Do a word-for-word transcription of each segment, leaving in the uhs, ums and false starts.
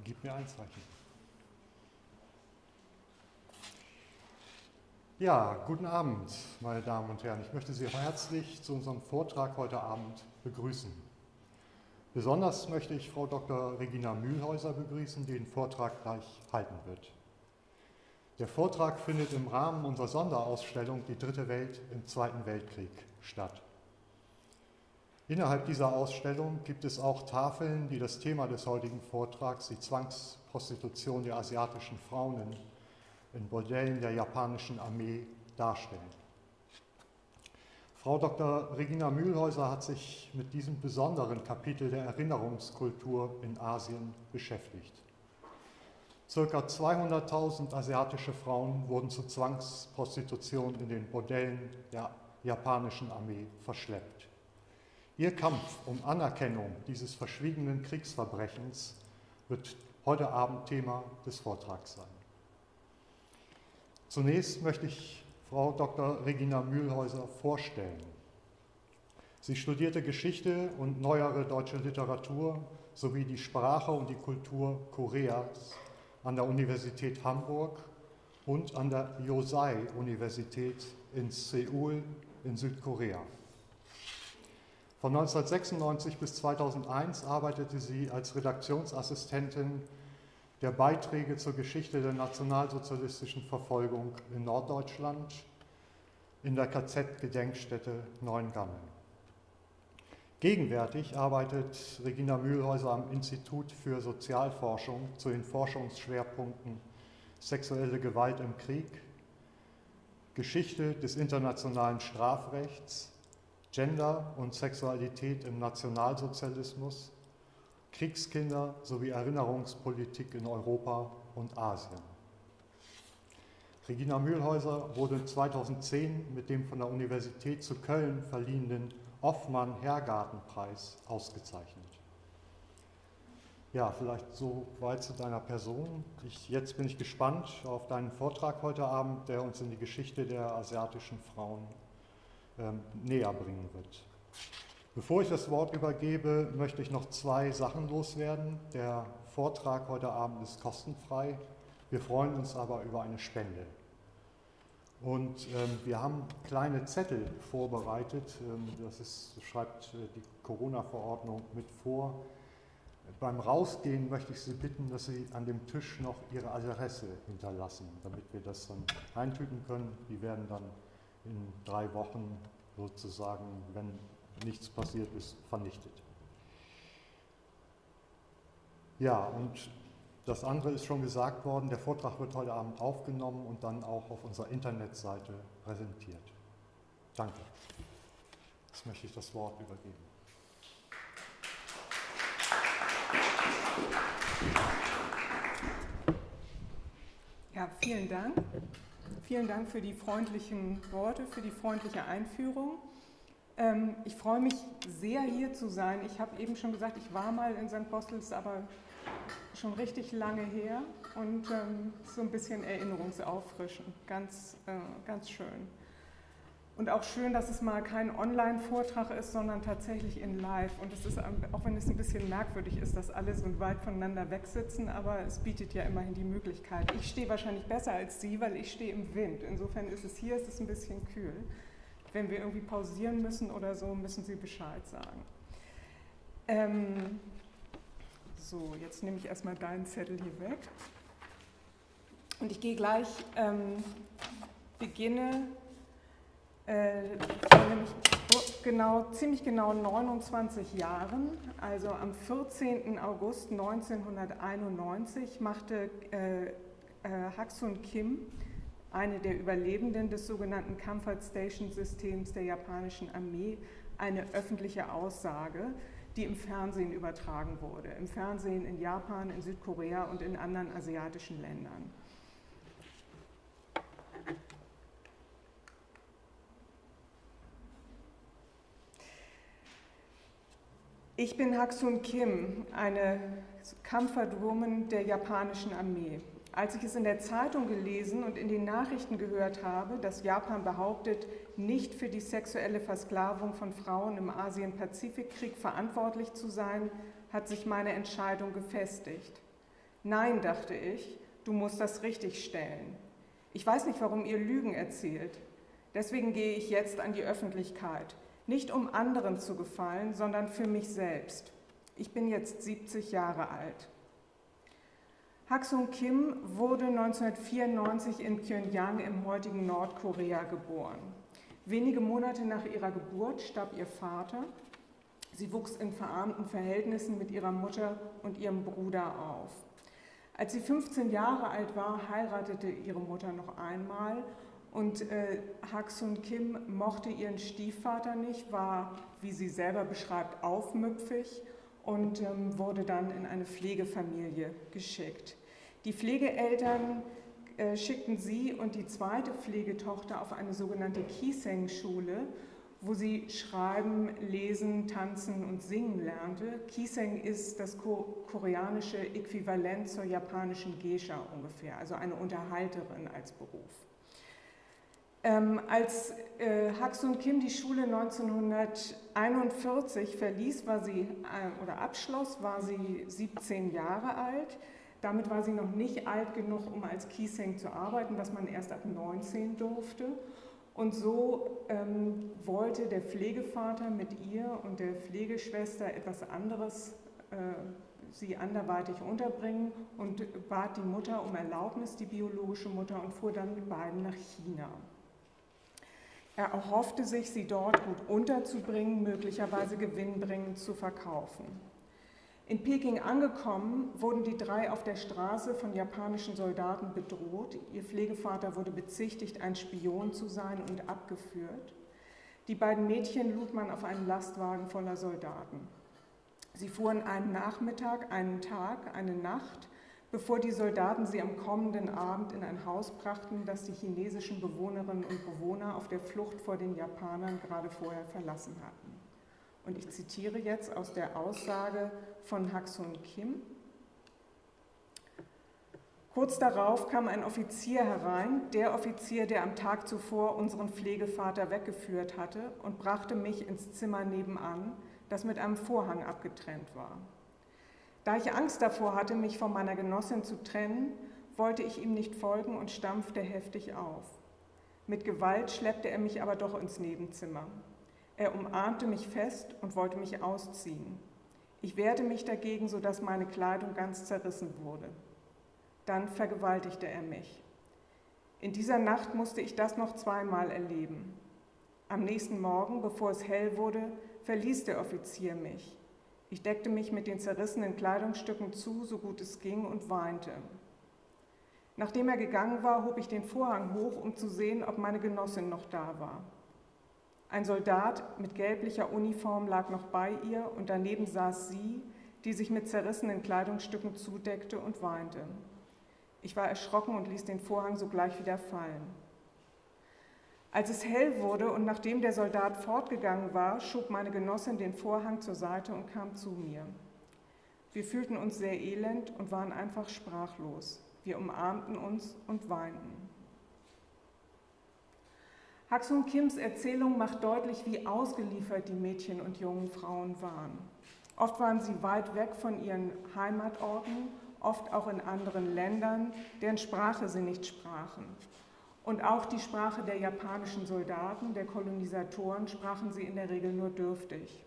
Gib mir ein Zeichen. Ja, guten Abend, meine Damen und Herren. Ich möchte Sie herzlich zu unserem Vortrag heute Abend begrüßen. Besonders möchte ich Frau Doktor Regina Mühlhäuser begrüßen, die den Vortrag gleich halten wird. Der Vortrag findet im Rahmen unserer Sonderausstellung Die dritte Welt im Zweiten Weltkrieg statt. Innerhalb dieser Ausstellung gibt es auch Tafeln, die das Thema des heutigen Vortrags, die Zwangsprostitution der asiatischen Frauen in, in Bordellen der japanischen Armee, darstellen. Frau Doktor Regina Mühlhäuser hat sich mit diesem besonderen Kapitel der Erinnerungskultur in Asien beschäftigt. Circa zweihunderttausend asiatische Frauen wurden zur Zwangsprostitution in den Bordellen der japanischen Armee verschleppt. Ihr Kampf um Anerkennung dieses verschwiegenen Kriegsverbrechens wird heute Abend Thema des Vortrags sein. Zunächst möchte ich Frau Doktor Regina Mühlhäuser vorstellen. Sie studierte Geschichte und neuere deutsche Literatur sowie die Sprache und die Kultur Koreas an der Universität Hamburg und an der Yosei-Universität in Seoul in Südkorea. Von neunzehnhundertsechsundneunzig bis zweitausendeins arbeitete sie als Redaktionsassistentin der Beiträge zur Geschichte der nationalsozialistischen Verfolgung in Norddeutschland in der K Z-Gedenkstätte Neuengamme. Gegenwärtig arbeitet Regina Mühlhäuser am Institut für Sozialforschung zu den Forschungsschwerpunkten Sexuelle Gewalt im Krieg, Geschichte des internationalen Strafrechts, Gender und Sexualität im Nationalsozialismus, Kriegskinder sowie Erinnerungspolitik in Europa und Asien. Regina Mühlhäuser wurde zweitausendzehn mit dem von der Universität zu Köln verliehenen Hoffmann-Hergarten-Preis ausgezeichnet. Ja, vielleicht so weit zu deiner Person. Ich, jetzt bin ich gespannt auf deinen Vortrag heute Abend, der uns in die Geschichte der asiatischen Frauen ähm, näher bringen wird. Bevor ich das Wort übergebe, möchte ich noch zwei Sachen loswerden. Der Vortrag heute Abend ist kostenfrei. Wir freuen uns aber über eine Spende. Und ähm, wir haben kleine Zettel vorbereitet. Ähm, das ist, schreibt äh, die Corona-Verordnung mit vor. Beim Rausgehen möchte ich Sie bitten, dass Sie an dem Tisch noch Ihre Adresse hinterlassen, damit wir das dann eintüten können. Die werden dann in drei Wochen sozusagen, wenn nichts passiert ist, vernichtet. Ja, und das andere ist schon gesagt worden, der Vortrag wird heute Abend aufgenommen und dann auch auf unserer Internetseite präsentiert. Danke. Jetzt möchte ich das Wort übergeben. Ja, vielen Dank. Vielen Dank für die freundlichen Worte, für die freundliche Einführung. Ähm, ich freue mich sehr, hier zu sein. Ich habe eben schon gesagt, ich war mal in Sankt Bottels, aber schon richtig lange her und ähm, so ein bisschen erinnerungsauffrischen. Ganz, äh, ganz schön. Und auch schön, dass es mal kein Online-Vortrag ist, sondern tatsächlich in Live. Und es ist, auch wenn es ein bisschen merkwürdig ist, dass alle so weit voneinander wegsitzen, aber es bietet ja immerhin die Möglichkeit. Ich stehe wahrscheinlich besser als Sie, weil ich stehe im Wind. Insofern ist es hier ist es ein bisschen kühl. Wenn wir irgendwie pausieren müssen oder so, müssen Sie Bescheid sagen. Ähm, so, jetzt nehme ich erstmal deinen Zettel hier weg. Und ich gehe gleich, ähm, beginne äh, vor nämlich genau, ziemlich genau neunundzwanzig Jahren, also am vierzehnten August neunzehnhunderteinundneunzig, machte äh, äh, Haksun Kim, eine der Überlebenden des sogenannten Comfort Station Systems der japanischen Armee, eine öffentliche Aussage, die im Fernsehen übertragen wurde. Im Fernsehen in Japan, in Südkorea und in anderen asiatischen Ländern. Ich bin Haksun Kim, eine Comfort Woman der japanischen Armee. Als ich es in der Zeitung gelesen und in den Nachrichten gehört habe, dass Japan behauptet, nicht für die sexuelle Versklavung von Frauen im Asien-Pazifik-Krieg verantwortlich zu sein, hat sich meine Entscheidung gefestigt. Nein, dachte ich, du musst das richtig stellen. Ich weiß nicht, warum ihr Lügen erzählt. Deswegen gehe ich jetzt an die Öffentlichkeit. Nicht um anderen zu gefallen, sondern für mich selbst. Ich bin jetzt siebzig Jahre alt. Hak-Sung Kim wurde neunzehnhundertvierundneunzig in Pjöngjang im heutigen Nordkorea geboren. Wenige Monate nach ihrer Geburt starb ihr Vater. Sie wuchs in verarmten Verhältnissen mit ihrer Mutter und ihrem Bruder auf. Als sie fünfzehn Jahre alt war, heiratete ihre Mutter noch einmal und äh, Hak-Sung Kim mochte ihren Stiefvater nicht, war, wie sie selber beschreibt, aufmüpfig und ähm, wurde dann in eine Pflegefamilie geschickt. Die Pflegeeltern äh, schickten sie und die zweite Pflegetochter auf eine sogenannte Kiseng-Schule, wo sie schreiben, lesen, tanzen und singen lernte. Kiseng ist das koreanische Äquivalent zur japanischen Geisha ungefähr, also eine Unterhalterin als Beruf. Ähm, als äh, Hak-Sung Kim die Schule neunzehnhunderteinundvierzig verließ, war sie, äh, oder abschloss, war sie siebzehn Jahre alt. Damit war sie noch nicht alt genug, um als Kiseng zu arbeiten, was man erst ab neunzehn durfte. Und so ähm, wollte der Pflegevater mit ihr und der Pflegeschwester etwas anderes, äh, sie anderweitig unterbringen und bat die Mutter um Erlaubnis, die biologische Mutter, und fuhr dann mit beiden nach China. Er erhoffte sich, sie dort gut unterzubringen, möglicherweise gewinnbringend zu verkaufen. In Peking angekommen, wurden die drei auf der Straße von japanischen Soldaten bedroht. Ihr Pflegevater wurde bezichtigt, ein Spion zu sein, und abgeführt. Die beiden Mädchen lud man auf einen Lastwagen voller Soldaten. Sie fuhren einen Nachmittag, einen Tag, eine Nacht, bevor die Soldaten sie am kommenden Abend in ein Haus brachten, das die chinesischen Bewohnerinnen und Bewohner auf der Flucht vor den Japanern gerade vorher verlassen hatten. Und ich zitiere jetzt aus der Aussage von Hak-Sung Kim. Kurz darauf kam ein Offizier herein, der Offizier, der am Tag zuvor unseren Pflegevater weggeführt hatte, und brachte mich ins Zimmer nebenan, das mit einem Vorhang abgetrennt war. Da ich Angst davor hatte, mich von meiner Genossin zu trennen, wollte ich ihm nicht folgen und stampfte heftig auf. Mit Gewalt schleppte er mich aber doch ins Nebenzimmer. Er umarmte mich fest und wollte mich ausziehen. Ich wehrte mich dagegen, sodass meine Kleidung ganz zerrissen wurde. Dann vergewaltigte er mich. In dieser Nacht musste ich das noch zweimal erleben. Am nächsten Morgen, bevor es hell wurde, verließ der Offizier mich. Ich deckte mich mit den zerrissenen Kleidungsstücken zu, so gut es ging, und weinte. Nachdem er gegangen war, hob ich den Vorhang hoch, um zu sehen, ob meine Genossin noch da war. Ein Soldat mit gelblicher Uniform lag noch bei ihr und daneben saß sie, die sich mit zerrissenen Kleidungsstücken zudeckte und weinte. Ich war erschrocken und ließ den Vorhang sogleich wieder fallen. Als es hell wurde und nachdem der Soldat fortgegangen war, schob meine Genossin den Vorhang zur Seite und kam zu mir. Wir fühlten uns sehr elend und waren einfach sprachlos. Wir umarmten uns und weinten. Hak-Sung Kims Erzählung macht deutlich, wie ausgeliefert die Mädchen und jungen Frauen waren. Oft waren sie weit weg von ihren Heimatorten, oft auch in anderen Ländern, deren Sprache sie nicht sprachen. Und auch die Sprache der japanischen Soldaten, der Kolonisatoren, sprachen sie in der Regel nur dürftig.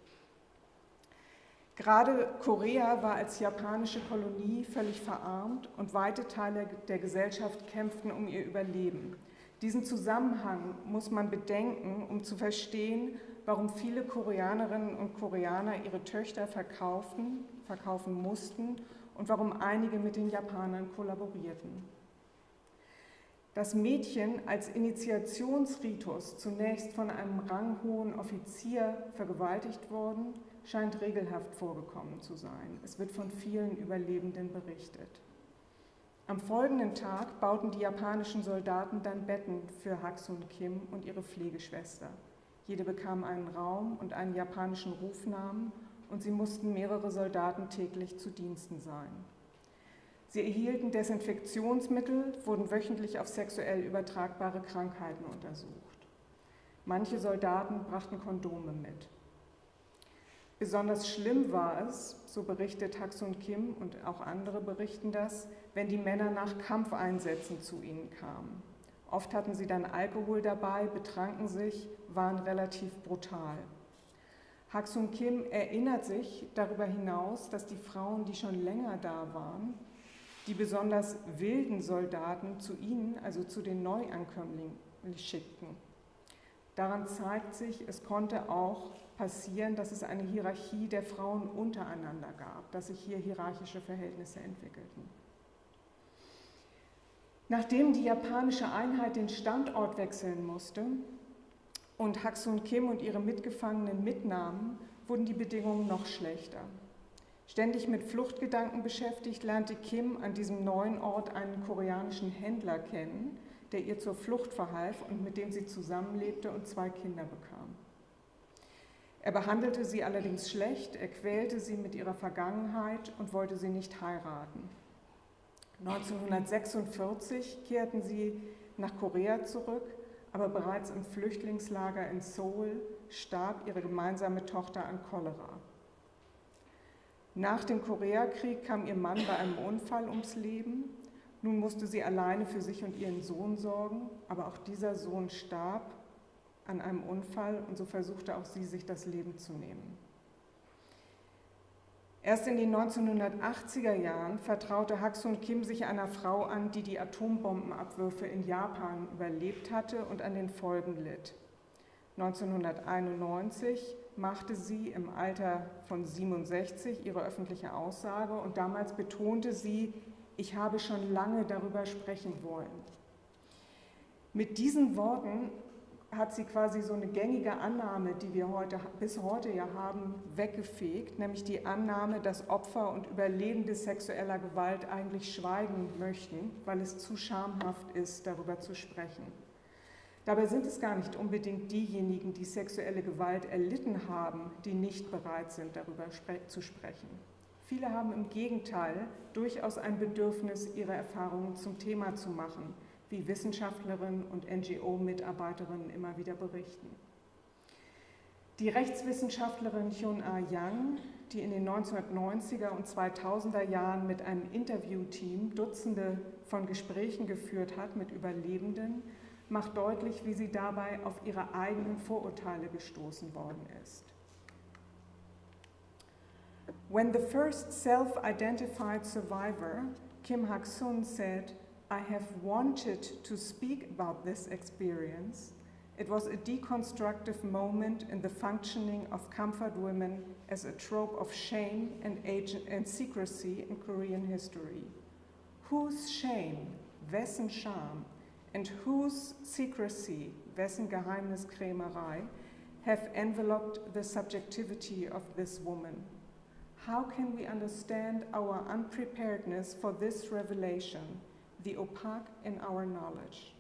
Gerade Korea war als japanische Kolonie völlig verarmt und weite Teile der Gesellschaft kämpften um ihr Überleben. Diesen Zusammenhang muss man bedenken, um zu verstehen, warum viele Koreanerinnen und Koreaner ihre Töchter verkauften, verkaufen mussten und warum einige mit den Japanern kollaborierten. Dass Mädchen als Initiationsritus zunächst von einem ranghohen Offizier vergewaltigt wurden, scheint regelhaft vorgekommen zu sein. Es wird von vielen Überlebenden berichtet. Am folgenden Tag bauten die japanischen Soldaten dann Betten für Hak-Sung Kim und ihre Pflegeschwester. Jede bekam einen Raum und einen japanischen Rufnamen und sie mussten mehrere Soldaten täglich zu Diensten sein. Sie erhielten Desinfektionsmittel, wurden wöchentlich auf sexuell übertragbare Krankheiten untersucht. Manche Soldaten brachten Kondome mit. Besonders schlimm war es, so berichtet Hak-sun Kim und auch andere berichten das, wenn die Männer nach Kampfeinsätzen zu ihnen kamen. Oft hatten sie dann Alkohol dabei, betranken sich, waren relativ brutal. Hak-sun Kim erinnert sich darüber hinaus, dass die Frauen, die schon länger da waren, die besonders wilden Soldaten zu ihnen, also zu den Neuankömmlingen, schickten. Daran zeigt sich, es konnte auch passieren, dass es eine Hierarchie der Frauen untereinander gab, dass sich hier hierarchische Verhältnisse entwickelten. Nachdem die japanische Einheit den Standort wechseln musste und Hak-sun Kim und ihre Mitgefangenen mitnahmen, wurden die Bedingungen noch schlechter. Ständig mit Fluchtgedanken beschäftigt, lernte Kim an diesem neuen Ort einen koreanischen Händler kennen, der ihr zur Flucht verhalf und mit dem sie zusammenlebte und zwei Kinder bekam. Er behandelte sie allerdings schlecht, er quälte sie mit ihrer Vergangenheit und wollte sie nicht heiraten. neunzehnhundertsechsundvierzig kehrten sie nach Korea zurück, aber bereits im Flüchtlingslager in Seoul starb ihre gemeinsame Tochter an Cholera. Nach dem Koreakrieg kam ihr Mann bei einem Unfall ums Leben. Nun musste sie alleine für sich und ihren Sohn sorgen, aber auch dieser Sohn starb an einem Unfall und so versuchte auch sie, sich das Leben zu nehmen. Erst in den neunzehnhundertachtziger Jahren vertraute Hak-sun Kim sich einer Frau an, die die Atombombenabwürfe in Japan überlebt hatte und an den Folgen litt. neunzehnhunderteinundneunzig machte sie im Alter von siebenundsechzig ihre öffentliche Aussage und damals betonte sie, ich habe schon lange darüber sprechen wollen. Mit diesen Worten hat sie quasi so eine gängige Annahme, die wir heute, bis heute ja haben, weggefegt, nämlich die Annahme, dass Opfer und Überlebende sexueller Gewalt eigentlich schweigen möchten, weil es zu schamhaft ist, darüber zu sprechen. Dabei sind es gar nicht unbedingt diejenigen, die sexuelle Gewalt erlitten haben, die nicht bereit sind, darüber spre- zu sprechen. Viele haben im Gegenteil durchaus ein Bedürfnis, ihre Erfahrungen zum Thema zu machen, wie Wissenschaftlerinnen und N G O-Mitarbeiterinnen immer wieder berichten. Die Rechtswissenschaftlerin Hyun-Ah Yang, die in den neunzehnhundertneunziger und zweitausender Jahren mit einem Interviewteam Dutzende von Gesprächen geführt hat mit Überlebenden, macht deutlich, wie sie dabei auf ihre eigenen Vorurteile gestoßen worden ist. When the first self-identified survivor, Kim Hak-sun, said, I have wanted to speak about this experience, it was a deconstructive moment in the functioning of comfort women as a trope of shame and, age and secrecy in Korean history. Whose shame, wessen Scham, and whose secrecy, wessen Geheimniskrämerei, have enveloped the subjectivity of this woman? How can we understand our unpreparedness for this revelation, the opaque in our knowledge?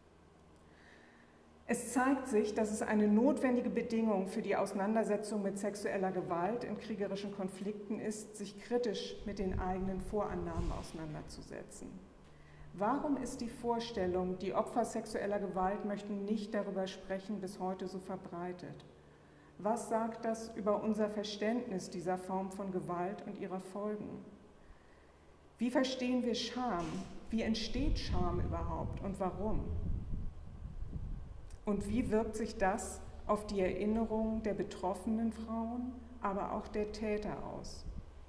Es zeigt sich, dass es eine notwendige Bedingung für die Auseinandersetzung mit sexueller Gewalt in kriegerischen Konflikten ist, sich kritisch mit den eigenen Vorannahmen auseinanderzusetzen. Warum ist die Vorstellung, die Opfer sexueller Gewalt möchten nicht darüber sprechen, bis heute so verbreitet? Was sagt das über unser Verständnis dieser Form von Gewalt und ihrer Folgen? Wie verstehen wir Scham? Wie entsteht Scham überhaupt und warum? Und wie wirkt sich das auf die Erinnerung der betroffenen Frauen, aber auch der Täter aus?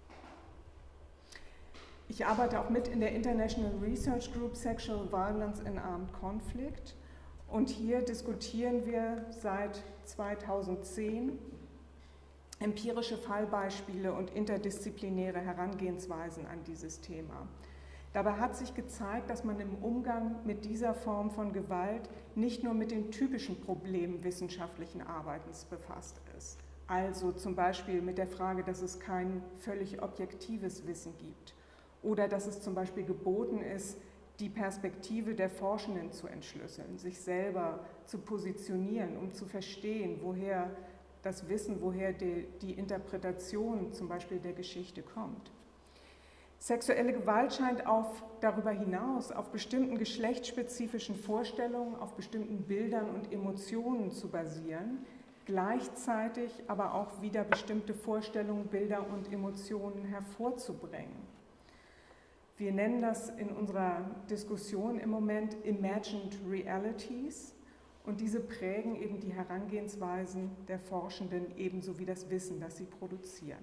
Ich arbeite auch mit in der International Research Group Sexual Violence in Armed Conflict und hier diskutieren wir seit zweitausendzehn empirische Fallbeispiele und interdisziplinäre Herangehensweisen an dieses Thema. Dabei hat sich gezeigt, dass man im Umgang mit dieser Form von Gewalt nicht nur mit den typischen Problemen wissenschaftlichen Arbeitens befasst ist. Also zum Beispiel mit der Frage, dass es kein völlig objektives Wissen gibt oder dass es zum Beispiel geboten ist, die Perspektive der Forschenden zu entschlüsseln, sich selber zu positionieren, um zu verstehen, woher das Wissen, woher die, die Interpretation zum Beispiel der Geschichte kommt. Sexuelle Gewalt scheint auf, darüber hinaus auf bestimmten geschlechtsspezifischen Vorstellungen, auf bestimmten Bildern und Emotionen zu basieren, gleichzeitig aber auch wieder bestimmte Vorstellungen, Bilder und Emotionen hervorzubringen. Wir nennen das in unserer Diskussion im Moment Imagined Realities und diese prägen eben die Herangehensweisen der Forschenden ebenso wie das Wissen, das sie produzieren.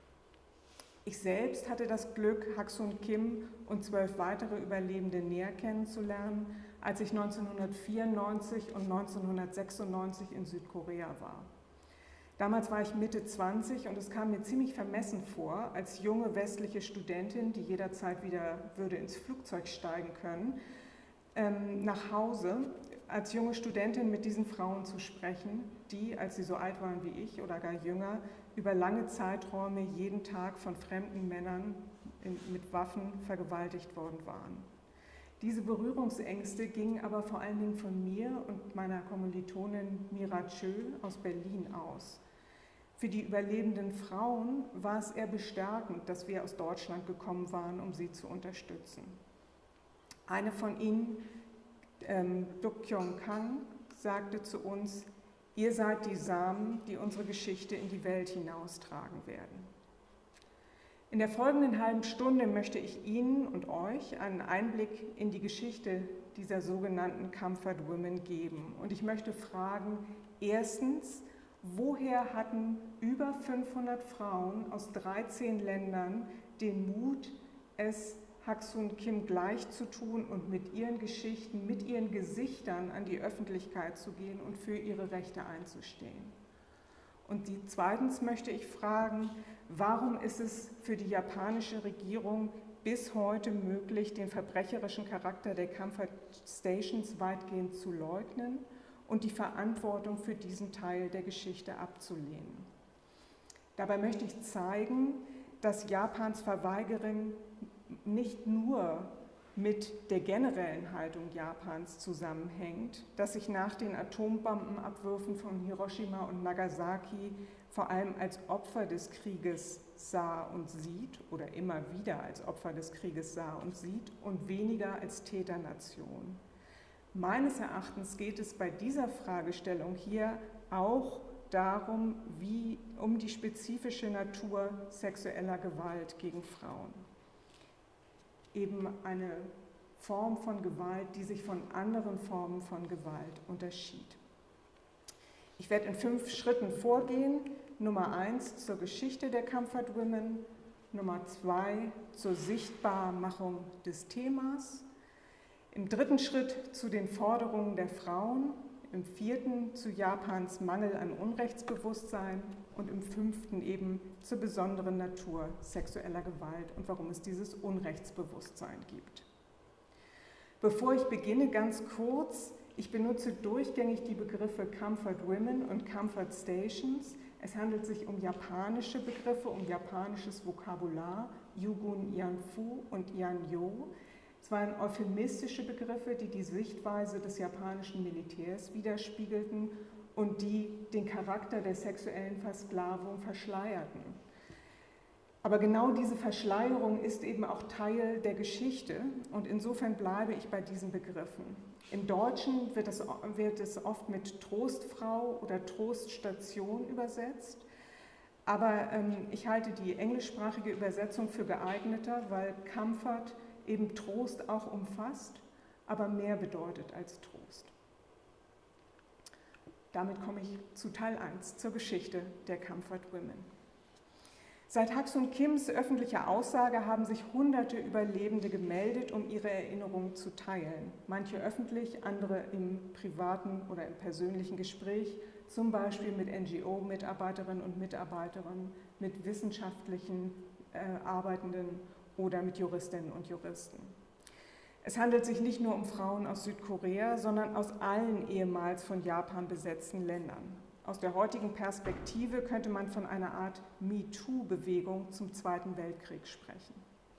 Ich selbst hatte das Glück, Hak-Sun Kim und zwölf weitere Überlebende näher kennenzulernen, als ich neunzehnhundertvierundneunzig und neunzehnhundertsechsundneunzig in Südkorea war. Damals war ich Mitte zwanzig und es kam mir ziemlich vermessen vor, als junge westliche Studentin, die jederzeit wieder würde ins Flugzeug steigen können, ähm, nach Hause als junge Studentin mit diesen Frauen zu sprechen, die, als sie so alt waren wie ich oder gar jünger, über lange Zeiträume jeden Tag von fremden Männern in, mit Waffen vergewaltigt worden waren. Diese Berührungsängste gingen aber vor allen Dingen von mir und meiner Kommilitonin Mira Chö aus Berlin aus. Für die überlebenden Frauen war es eher bestärkend, dass wir aus Deutschland gekommen waren, um sie zu unterstützen. Eine von ihnen, ähm, Duk Kyung Kang, sagte zu uns: Ihr seid die Samen, die unsere Geschichte in die Welt hinaustragen werden. In der folgenden halben Stunde möchte ich Ihnen und euch einen Einblick in die Geschichte dieser sogenannten Comfort Women geben. Und ich möchte fragen, erstens, woher hatten über fünfhundert Frauen aus dreizehn Ländern den Mut, es Hak-Sun Kim gleich zu tun und mit ihren Geschichten, mit ihren Gesichtern an die Öffentlichkeit zu gehen und für ihre Rechte einzustehen? Und die, zweitens möchte ich fragen, warum ist es für die japanische Regierung bis heute möglich, den verbrecherischen Charakter der Comfort Stations weitgehend zu leugnen und die Verantwortung für diesen Teil der Geschichte abzulehnen? Dabei möchte ich zeigen, dass Japans Verweigerung nicht nur mit der generellen Haltung Japans zusammenhängt, das sich nach den Atombombenabwürfen von Hiroshima und Nagasaki vor allem als Opfer des Krieges sah und sieht oder immer wieder als Opfer des Krieges sah und sieht und weniger als Täternation. Meines Erachtens geht es bei dieser Fragestellung hier auch darum, wie um die spezifische Natur sexueller Gewalt gegen Frauen. Eben eine Form von Gewalt, die sich von anderen Formen von Gewalt unterschied. Ich werde in fünf Schritten vorgehen. Nummer eins zur Geschichte der Comfort Women, Nummer zwei zur Sichtbarmachung des Themas, im dritten Schritt zu den Forderungen der Frauen, im vierten zu Japans Mangel an Unrechtsbewusstsein und im fünften eben zur besonderen Natur sexueller Gewalt und warum es dieses Unrechtsbewusstsein gibt. Bevor ich beginne, ganz kurz, ich benutze durchgängig die Begriffe Comfort Women und Comfort Stations. Es handelt sich um japanische Begriffe, um japanisches Vokabular, Yugun Yanfu und Yanyo. Es waren euphemistische Begriffe, die die Sichtweise des japanischen Militärs widerspiegelten und die den Charakter der sexuellen Versklavung verschleierten. Aber genau diese Verschleierung ist eben auch Teil der Geschichte und insofern bleibe ich bei diesen Begriffen. Im Deutschen wird es, wird es oft mit Trostfrau oder Troststation übersetzt, aber ähm, ich halte die englischsprachige Übersetzung für geeigneter, weil Comfort eben Trost auch umfasst, aber mehr bedeutet als Trost. Damit komme ich zu Teil eins, zur Geschichte der Comfort Women. Seit Hak-Sun Kims öffentlicher Aussage haben sich hunderte Überlebende gemeldet, um ihre Erinnerungen zu teilen. Manche öffentlich, andere im privaten oder im persönlichen Gespräch, zum Beispiel mit N G O-Mitarbeiterinnen und Mitarbeitern, mit wissenschaftlichen äh, Arbeitenden oder mit Juristinnen und Juristen. Es handelt sich nicht nur um Frauen aus Südkorea, sondern aus allen ehemals von Japan besetzten Ländern. Aus der heutigen Perspektive könnte man von einer Art MeToo-Bewegung zum Zweiten Weltkrieg sprechen.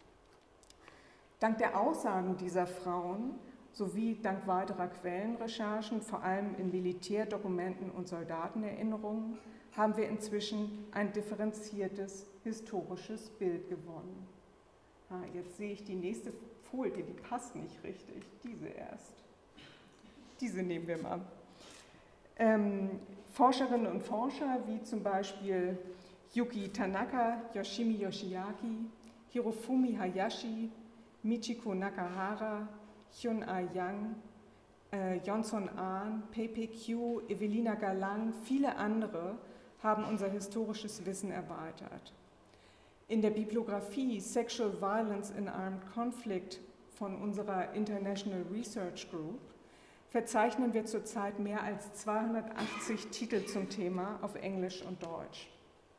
Dank der Aussagen dieser Frauen sowie dank weiterer Quellenrecherchen, vor allem in Militärdokumenten und Soldatenerinnerungen, haben wir inzwischen ein differenziertes historisches Bild gewonnen. Ah, jetzt sehe ich die nächste Folie, die passt nicht richtig. Diese erst. Diese nehmen wir mal. Ähm, Forscherinnen und Forscher wie zum Beispiel Yuki Tanaka, Yoshimi Yoshiaki, Hirofumi Hayashi, Michiko Nakahara, Hyun-Ah Yang, äh, Johnson Ahn, Pei Pei Qiu, Evelina Galang, viele andere haben unser historisches Wissen erweitert. In der Bibliografie Sexual Violence in Armed Conflict von unserer International Research Group verzeichnen wir zurzeit mehr als zweihundertachtzig Titel zum Thema auf Englisch und Deutsch.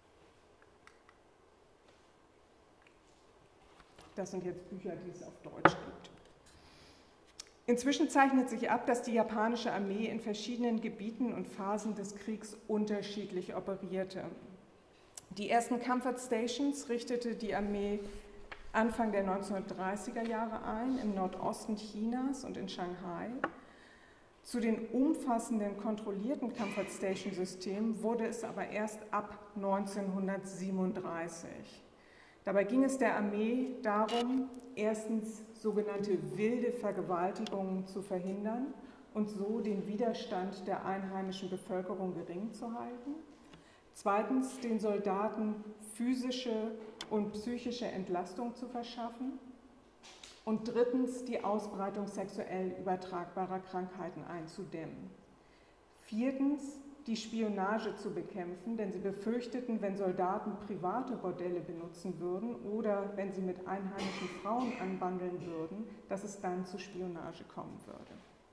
Das sind jetzt Bücher, die es auf Deutsch gibt. Inzwischen zeichnet sich ab, dass die japanische Armee in verschiedenen Gebieten und Phasen des Kriegs unterschiedlich operierte. Die ersten Comfort Stations richtete die Armee Anfang der neunzehnhundertdreißiger Jahre ein, im Nordosten Chinas und in Shanghai. Zu den umfassenden kontrollierten Comfort Station Systemen wurde es aber erst ab neunzehnhundertsiebenunddreißig. Dabei ging es der Armee darum, erstens sogenannte wilde Vergewaltigungen zu verhindern und so den Widerstand der einheimischen Bevölkerung gering zu halten. Zweitens, den Soldaten physische und psychische Entlastung zu verschaffen. Und drittens, die Ausbreitung sexuell übertragbarer Krankheiten einzudämmen. Viertens, die Spionage zu bekämpfen, denn sie befürchteten, wenn Soldaten private Bordelle benutzen würden oder wenn sie mit einheimischen Frauen anbandeln würden, dass es dann zu Spionage kommen würde.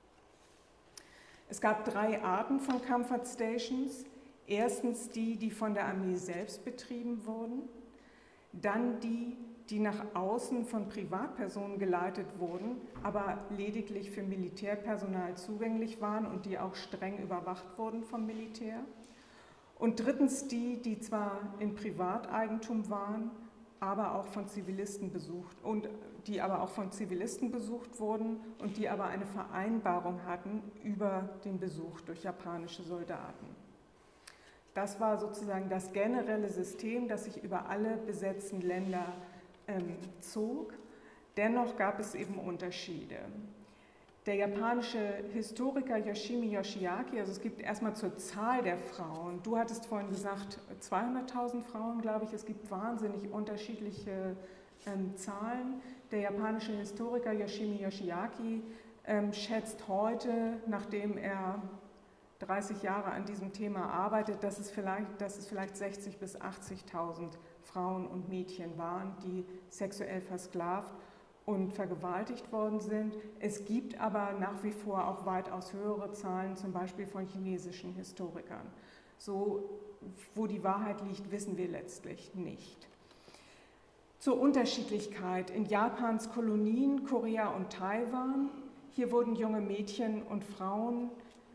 Es gab drei Arten von Comfort Stations. Erstens die, die von der Armee selbst betrieben wurden, dann die, die nach außen von Privatpersonen geleitet wurden, aber lediglich für Militärpersonal zugänglich waren und die auch streng überwacht wurden vom Militär. Und drittens die, die zwar in Privateigentum waren, aber auch von Zivilisten besucht und die aber auch von Zivilisten besucht wurden und die aber eine Vereinbarung hatten über den Besuch durch japanische Soldaten. Das war sozusagen das generelle System, das sich über alle besetzten Länder ähm, zog. Dennoch gab es eben Unterschiede. Der japanische Historiker Yoshimi Yoshiaki, also es gibt erstmal zur Zahl der Frauen, du hattest vorhin gesagt zweihunderttausend Frauen, glaube ich, es gibt wahnsinnig unterschiedliche ähm, Zahlen. Der japanische Historiker Yoshimi Yoshiaki ähm, schätzt heute, nachdem er dreißig Jahre an diesem Thema arbeitet, dass es vielleicht, dass es vielleicht sechzigtausend bis achtzigtausend Frauen und Mädchen waren, die sexuell versklavt und vergewaltigt worden sind. Es gibt aber nach wie vor auch weitaus höhere Zahlen, zum Beispiel von chinesischen Historikern. So, wo die Wahrheit liegt, wissen wir letztlich nicht. Zur Unterschiedlichkeit in Japans Kolonien, Korea und Taiwan. Hier wurden junge Mädchen und Frauen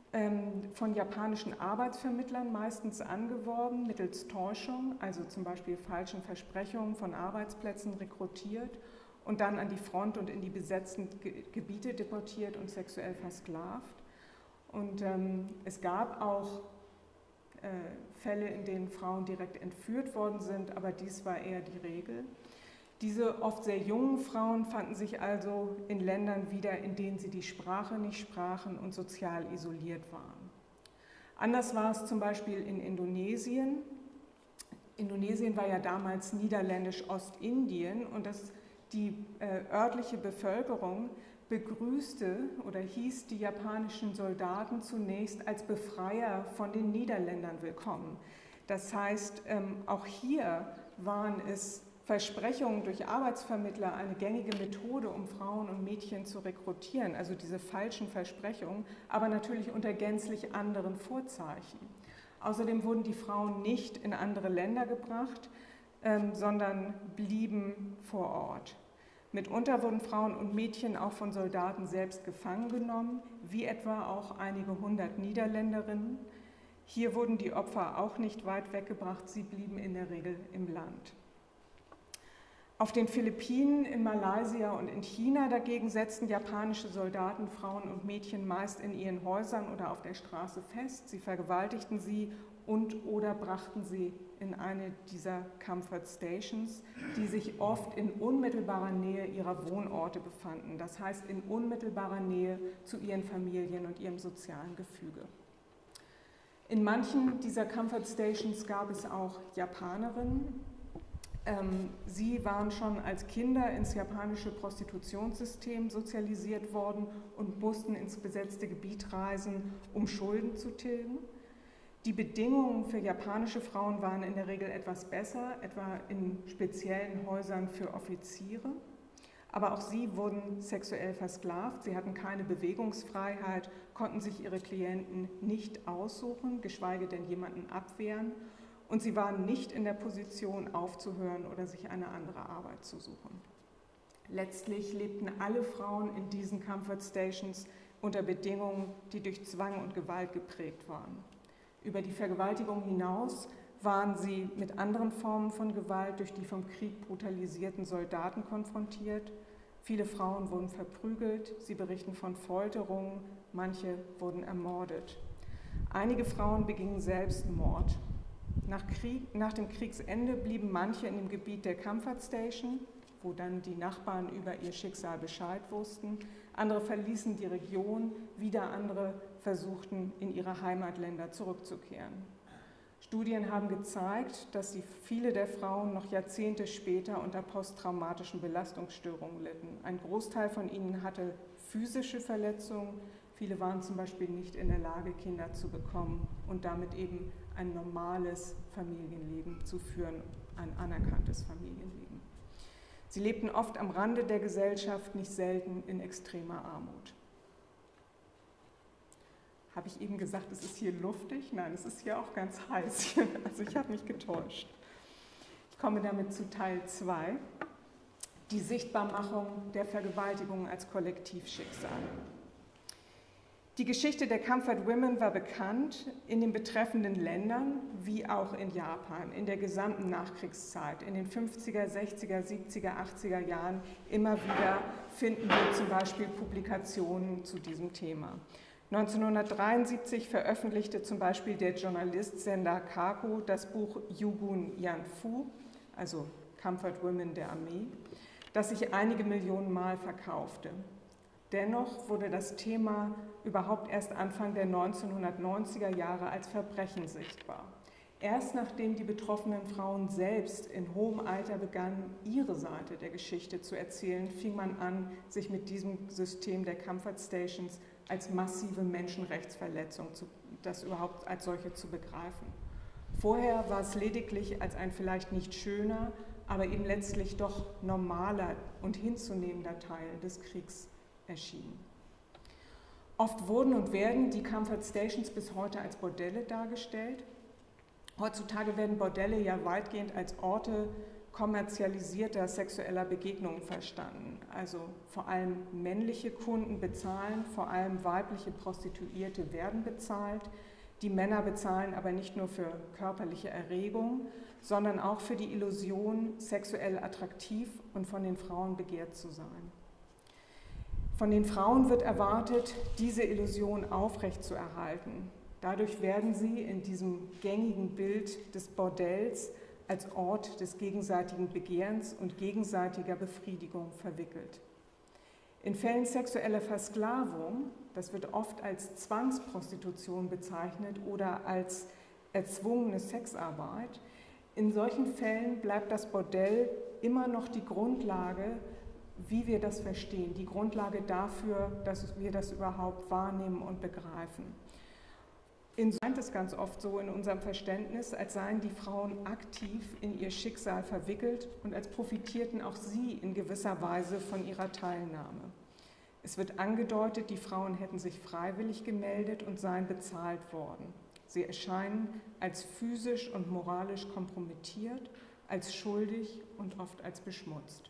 von japanischen Arbeitsvermittlern meistens angeworben, mittels Täuschung, also zum Beispiel falschen Versprechungen von Arbeitsplätzen rekrutiert und dann an die Front und in die besetzten Gebiete deportiert und sexuell versklavt. Und ähm, es gab auch äh, Fälle, in denen Frauen direkt entführt worden sind, aber dies war eher die Regel. Diese oft sehr jungen Frauen fanden sich also in Ländern wieder, in denen sie die Sprache nicht sprachen und sozial isoliert waren. Anders war es zum Beispiel in Indonesien. Indonesien war ja damals niederländisch-Ostindien und das, die äh, örtliche Bevölkerung begrüßte oder hieß die japanischen Soldaten zunächst als Befreier von den Niederländern willkommen. Das heißt, ähm, auch hier waren es Versprechungen durch Arbeitsvermittler eine gängige Methode, um Frauen und Mädchen zu rekrutieren, also diese falschen Versprechungen, aber natürlich unter gänzlich anderen Vorzeichen. Außerdem wurden die Frauen nicht in andere Länder gebracht, ähm, sondern blieben vor Ort. Mitunter wurden Frauen und Mädchen auch von Soldaten selbst gefangen genommen, wie etwa auch einige hundert Niederländerinnen. Hier wurden die Opfer auch nicht weit weggebracht, sie blieben in der Regel im Land. Auf den Philippinen, in Malaysia und in China dagegen setzten japanische Soldaten Frauen und Mädchen meist in ihren Häusern oder auf der Straße fest. Sie vergewaltigten sie und oder brachten sie in eine dieser Comfort Stations, die sich oft in unmittelbarer Nähe ihrer Wohnorte befanden, das heißt in unmittelbarer Nähe zu ihren Familien und ihrem sozialen Gefüge. In manchen dieser Comfort Stations gab es auch Japanerinnen. Ähm, sie waren schon als Kinder ins japanische Prostitutionssystem sozialisiert worden und mussten ins besetzte Gebiet reisen, um Schulden zu tilgen. Die Bedingungen für japanische Frauen waren in der Regel etwas besser, etwa in speziellen Häusern für Offiziere. Aber auch sie wurden sexuell versklavt, sie hatten keine Bewegungsfreiheit, konnten sich ihre Klienten nicht aussuchen, geschweige denn jemanden abwehren. Und sie waren nicht in der Position, aufzuhören oder sich eine andere Arbeit zu suchen. Letztlich lebten alle Frauen in diesen Comfort Stations unter Bedingungen, die durch Zwang und Gewalt geprägt waren. Über die Vergewaltigung hinaus waren sie mit anderen Formen von Gewalt durch die vom Krieg brutalisierten Soldaten konfrontiert. Viele Frauen wurden verprügelt, sie berichten von Folterungen, manche wurden ermordet. Einige Frauen begingen Selbstmord. Nach, Krieg, nach dem Kriegsende blieben manche in dem Gebiet der Comfort Station, wo dann die Nachbarn über ihr Schicksal Bescheid wussten. Andere verließen die Region, wieder andere versuchten, in ihre Heimatländer zurückzukehren. Studien haben gezeigt, dass sie, viele der Frauen noch Jahrzehnte später unter posttraumatischen Belastungsstörungen litten. Ein Großteil von ihnen hatte physische Verletzungen, viele waren zum Beispiel nicht in der Lage, Kinder zu bekommen und damit eben ein normales Familienleben zu führen, ein anerkanntes Familienleben. Sie lebten oft am Rande der Gesellschaft, nicht selten in extremer Armut. Habe ich eben gesagt, es ist hier luftig? Nein, es ist hier auch ganz heiß. Also ich habe mich getäuscht. Ich komme damit zu Teil zwei, die Sichtbarmachung der Vergewaltigung als Kollektivschicksal. Die Geschichte der Comfort Women war bekannt in den betreffenden Ländern, wie auch in Japan, in der gesamten Nachkriegszeit. In den fünfziger, sechziger, siebziger, achtziger Jahren immer wieder finden wir zum Beispiel Publikationen zu diesem Thema. neunzehnhundertdreiundsiebzig veröffentlichte zum Beispiel der Journalist Senda Kaku das Buch Yugun Yanfu, also Comfort Women der Armee, das sich einige Millionen Mal verkaufte. Dennoch wurde das Thema überhaupt erst Anfang der neunzehnhundertneunziger Jahre als Verbrechen sichtbar. Erst nachdem die betroffenen Frauen selbst in hohem Alter begannen, ihre Seite der Geschichte zu erzählen, fing man an, sich mit diesem System der Comfort Stations als massive Menschenrechtsverletzung, zu, das überhaupt als solche zu begreifen. Vorher war es lediglich als ein vielleicht nicht schöner, aber eben letztlich doch normaler und hinzunehmender Teil des Kriegs erschienen. Oft wurden und werden die Comfort Stations bis heute als Bordelle dargestellt. Heutzutage werden Bordelle ja weitgehend als Orte kommerzialisierter sexueller Begegnungen verstanden. Also vor allem männliche Kunden bezahlen, vor allem weibliche Prostituierte werden bezahlt. Die Männer bezahlen aber nicht nur für körperliche Erregung, sondern auch für die Illusion, sexuell attraktiv und von den Frauen begehrt zu sein. Von den Frauen wird erwartet, diese Illusion aufrechtzuerhalten. Dadurch werden sie in diesem gängigen Bild des Bordells als Ort des gegenseitigen Begehrens und gegenseitiger Befriedigung verwickelt. In Fällen sexueller Versklavung, das wird oft als Zwangsprostitution bezeichnet oder als erzwungene Sexarbeit, in solchen Fällen bleibt das Bordell immer noch die Grundlage, wie wir das verstehen, die Grundlage dafür, dass wir das überhaupt wahrnehmen und begreifen. In scheint es ganz oft so in unserem Verständnis, als seien die Frauen aktiv in ihr Schicksal verwickelt und als profitierten auch sie in gewisser Weise von ihrer Teilnahme. Es wird angedeutet, die Frauen hätten sich freiwillig gemeldet und seien bezahlt worden. Sie erscheinen als physisch und moralisch kompromittiert, als schuldig und oft als beschmutzt.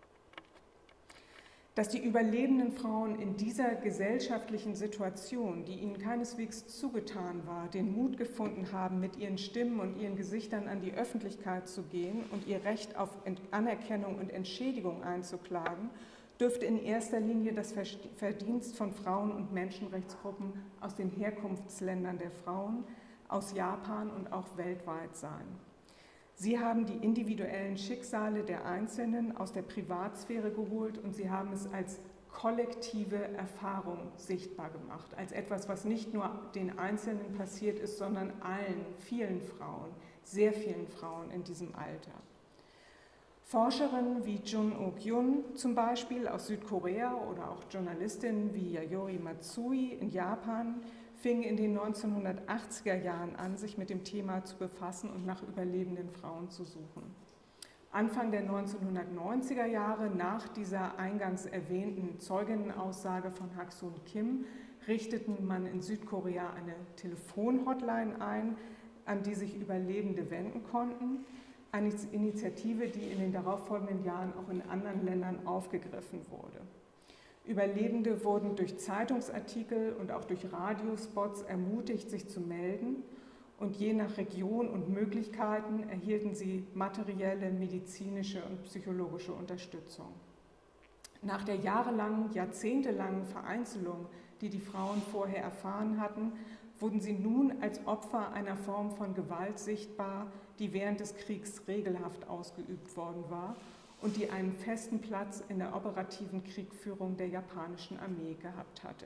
Dass die überlebenden Frauen in dieser gesellschaftlichen Situation, die ihnen keineswegs zugetan war, den Mut gefunden haben, mit ihren Stimmen und ihren Gesichtern an die Öffentlichkeit zu gehen und ihr Recht auf Anerkennung und Entschädigung einzuklagen, dürfte in erster Linie das Verdienst von Frauen- und Menschenrechtsgruppen aus den Herkunftsländern der Frauen, aus Japan und auch weltweit sein. Sie haben die individuellen Schicksale der Einzelnen aus der Privatsphäre geholt und sie haben es als kollektive Erfahrung sichtbar gemacht, als etwas, was nicht nur den Einzelnen passiert ist, sondern allen, vielen Frauen, sehr vielen Frauen in diesem Alter. Forscherinnen wie Jun Ok-Yun zum Beispiel aus Südkorea oder auch Journalistinnen wie Yayoi Matsui in Japan fingen in den neunzehnhundertachtziger Jahren an, sich mit dem Thema zu befassen und nach überlebenden Frauen zu suchen. Anfang der neunzehnhundertneunziger Jahre, nach dieser eingangs erwähnten Zeuginnenaussage von Hak-Sun Kim, richteten man in Südkorea eine Telefonhotline ein, an die sich Überlebende wenden konnten. Eine Initiative, die in den darauffolgenden Jahren auch in anderen Ländern aufgegriffen wurde. Überlebende wurden durch Zeitungsartikel und auch durch Radiospots ermutigt, sich zu melden, und je nach Region und Möglichkeiten erhielten sie materielle, medizinische und psychologische Unterstützung. Nach der jahrelangen, jahrzehntelangen Vereinzelung, die die Frauen vorher erfahren hatten, wurden sie nun als Opfer einer Form von Gewalt sichtbar, die während des Kriegs regelhaft ausgeübt worden war und die einen festen Platz in der operativen Kriegführung der japanischen Armee gehabt hatte.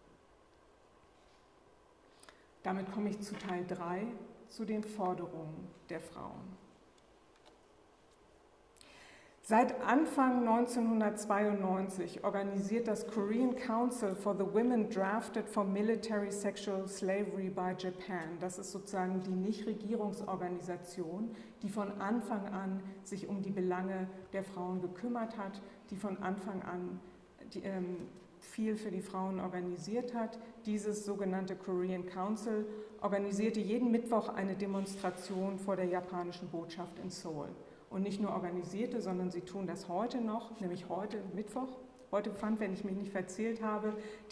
Damit komme ich zu Teil drei, zu den Forderungen der Frauen. Seit Anfang neunzehnhundertzweiundneunzig organisiert das Korean Council for the Women Drafted for Military Sexual Slavery by Japan. Das ist sozusagen die Nichtregierungsorganisation, die von Anfang an sich um die Belange der Frauen gekümmert hat, die von Anfang an die, ähm, viel für die Frauen organisiert hat. Dieses sogenannte Korean Council organisierte jeden Mittwoch eine Demonstration vor der japanischen Botschaft in Seoul. Und nicht nur organisierte, sondern sie tun das heute noch, nämlich heute Mittwoch. Heute fand, wenn ich mich nicht verzählt habe, die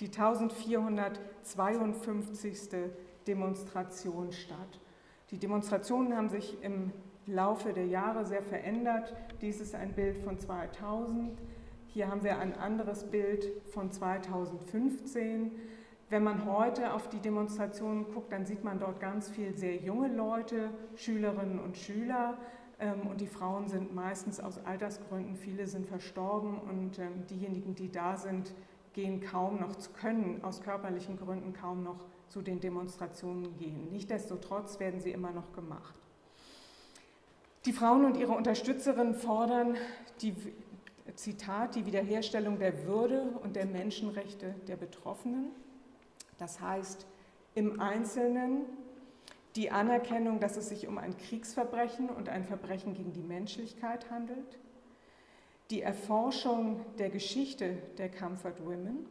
eintausendvierhundertzweiundfünfzigste Demonstration statt. Die Demonstrationen haben sich im Laufe der Jahre sehr verändert. Dies ist ein Bild von zweitausend. Hier haben wir ein anderes Bild von zweitausendfünfzehn. Wenn man heute auf die Demonstrationen guckt, dann sieht man dort ganz viel sehr junge Leute, Schülerinnen und Schüler. Und die Frauen sind meistens aus Altersgründen, viele sind verstorben und diejenigen, die da sind, gehen kaum noch, können aus körperlichen Gründen kaum noch zu den Demonstrationen gehen. Nichtsdestotrotz werden sie immer noch gemacht. Die Frauen und ihre Unterstützerinnen fordern die, Zitat, die Wiederherstellung der Würde und der Menschenrechte der Betroffenen. Das heißt, im Einzelnen die Anerkennung, dass es sich um ein Kriegsverbrechen und ein Verbrechen gegen die Menschlichkeit handelt, die Erforschung der Geschichte der Comfort Women,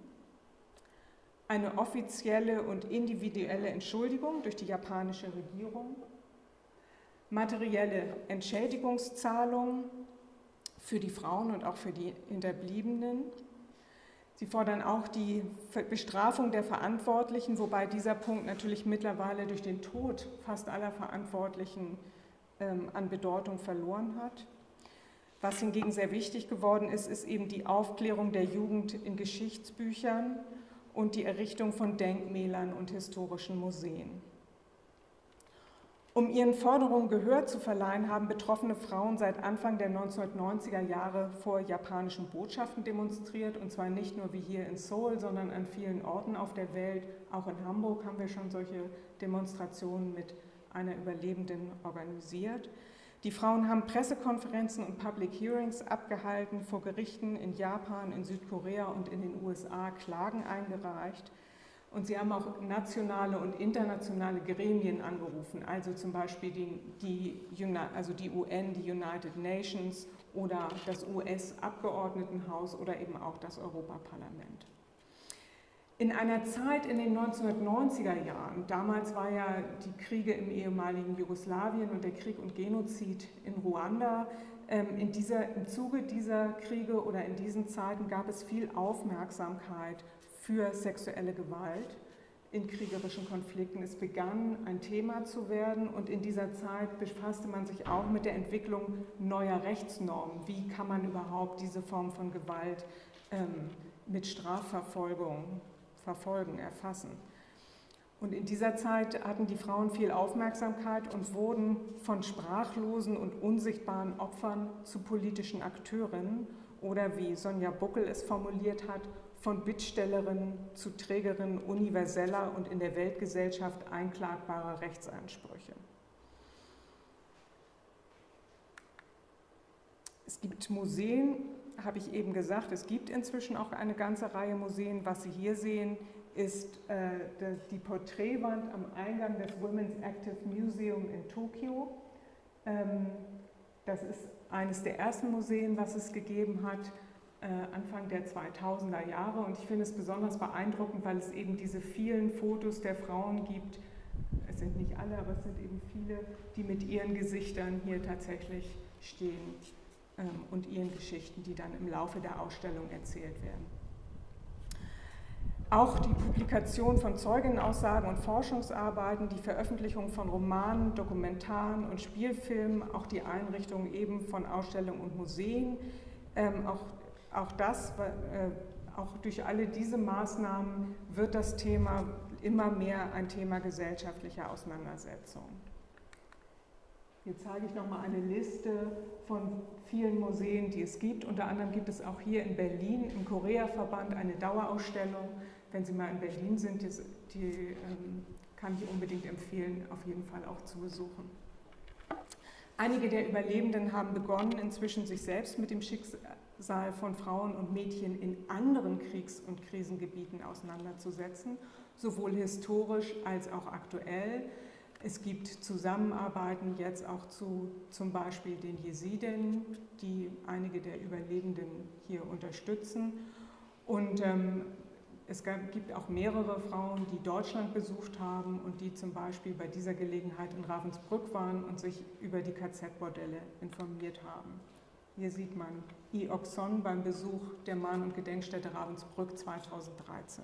eine offizielle und individuelle Entschuldigung durch die japanische Regierung, materielle Entschädigungszahlungen für die Frauen und auch für die Hinterbliebenen. Sie fordern auch die Bestrafung der Verantwortlichen, wobei dieser Punkt natürlich mittlerweile durch den Tod fast aller Verantwortlichen ähm, an Bedeutung verloren hat. Was hingegen sehr wichtig geworden ist, ist eben die Aufklärung der Jugend in Geschichtsbüchern und die Errichtung von Denkmälern und historischen Museen. Um ihren Forderungen Gehör zu verleihen, haben betroffene Frauen seit Anfang der neunzehnhundertneunziger Jahre vor japanischen Botschaften demonstriert, und zwar nicht nur wie hier in Seoul, sondern an vielen Orten auf der Welt. Auch in Hamburg haben wir schon solche Demonstrationen mit einer Überlebenden organisiert. Die Frauen haben Pressekonferenzen und Public Hearings abgehalten, vor Gerichten in Japan, in Südkorea und in den U S A Klagen eingereicht. Und sie haben auch nationale und internationale Gremien angerufen, also zum Beispiel die, die, also die U N, die United Nations oder das U S-Abgeordnetenhaus oder eben auch das Europaparlament. In einer Zeit in den neunzehnhundertneunziger Jahren, damals war ja die Kriege im ehemaligen Jugoslawien und der Krieg und Genozid in Ruanda, in dieser, im Zuge dieser Kriege oder in diesen Zeiten gab es viel Aufmerksamkeit für sexuelle Gewalt in kriegerischen Konflikten. Es begann ein Thema zu werden und in dieser Zeit befasste man sich auch mit der Entwicklung neuer Rechtsnormen. Wie kann man überhaupt diese Form von Gewalt ähm, mit Strafverfolgung verfolgen, erfassen? Und in dieser Zeit hatten die Frauen viel Aufmerksamkeit und wurden von sprachlosen und unsichtbaren Opfern zu politischen Akteurinnen oder, wie Sonja Buckel es formuliert hat, von Bittstellerin zu Trägerin universeller und in der Weltgesellschaft einklagbarer Rechtsansprüche. Es gibt Museen, habe ich eben gesagt, es gibt inzwischen auch eine ganze Reihe Museen. Was Sie hier sehen, ist äh, die Porträtwand am Eingang des Women's Active Museum in Tokio. Ähm, das ist eines der ersten Museen, was es gegeben hat, äh, Anfang der zweitausender Jahre. Und ich finde es besonders beeindruckend, weil es eben diese vielen Fotos der Frauen gibt. Es sind nicht alle, aber es sind eben viele, die mit ihren Gesichtern hier tatsächlich stehen. Und ihren Geschichten, die dann im Laufe der Ausstellung erzählt werden. Auch die Publikation von Zeugenaussagen und Forschungsarbeiten, die Veröffentlichung von Romanen, Dokumentaren und Spielfilmen, auch die Einrichtung eben von Ausstellungen und Museen, ähm, auch, auch das, äh, auch durch alle diese Maßnahmen wird das Thema immer mehr ein Thema gesellschaftlicher Auseinandersetzung. Hier zeige ich nochmal eine Liste von vielen Museen, die es gibt. Unter anderem gibt es auch hier in Berlin im Korea-Verband eine Dauerausstellung. Wenn Sie mal in Berlin sind, die, die ähm, kann ich unbedingt empfehlen, auf jeden Fall auch zu besuchen. Einige der Überlebenden haben begonnen, inzwischen sich selbst mit dem Schicksal von Frauen und Mädchen in anderen Kriegs- und Krisengebieten auseinanderzusetzen, sowohl historisch als auch aktuell. Es gibt Zusammenarbeiten jetzt auch zu zum Beispiel den Jesiden, die einige der Überlebenden hier unterstützen. Und ähm, es gab, gibt auch mehrere Frauen, die Deutschland besucht haben und die zum Beispiel bei dieser Gelegenheit in Ravensbrück waren und sich über die K Z-Bordelle informiert haben. Hier sieht man I Oxon beim Besuch der Mahn- und Gedenkstätte Ravensbrück zweitausenddreizehn.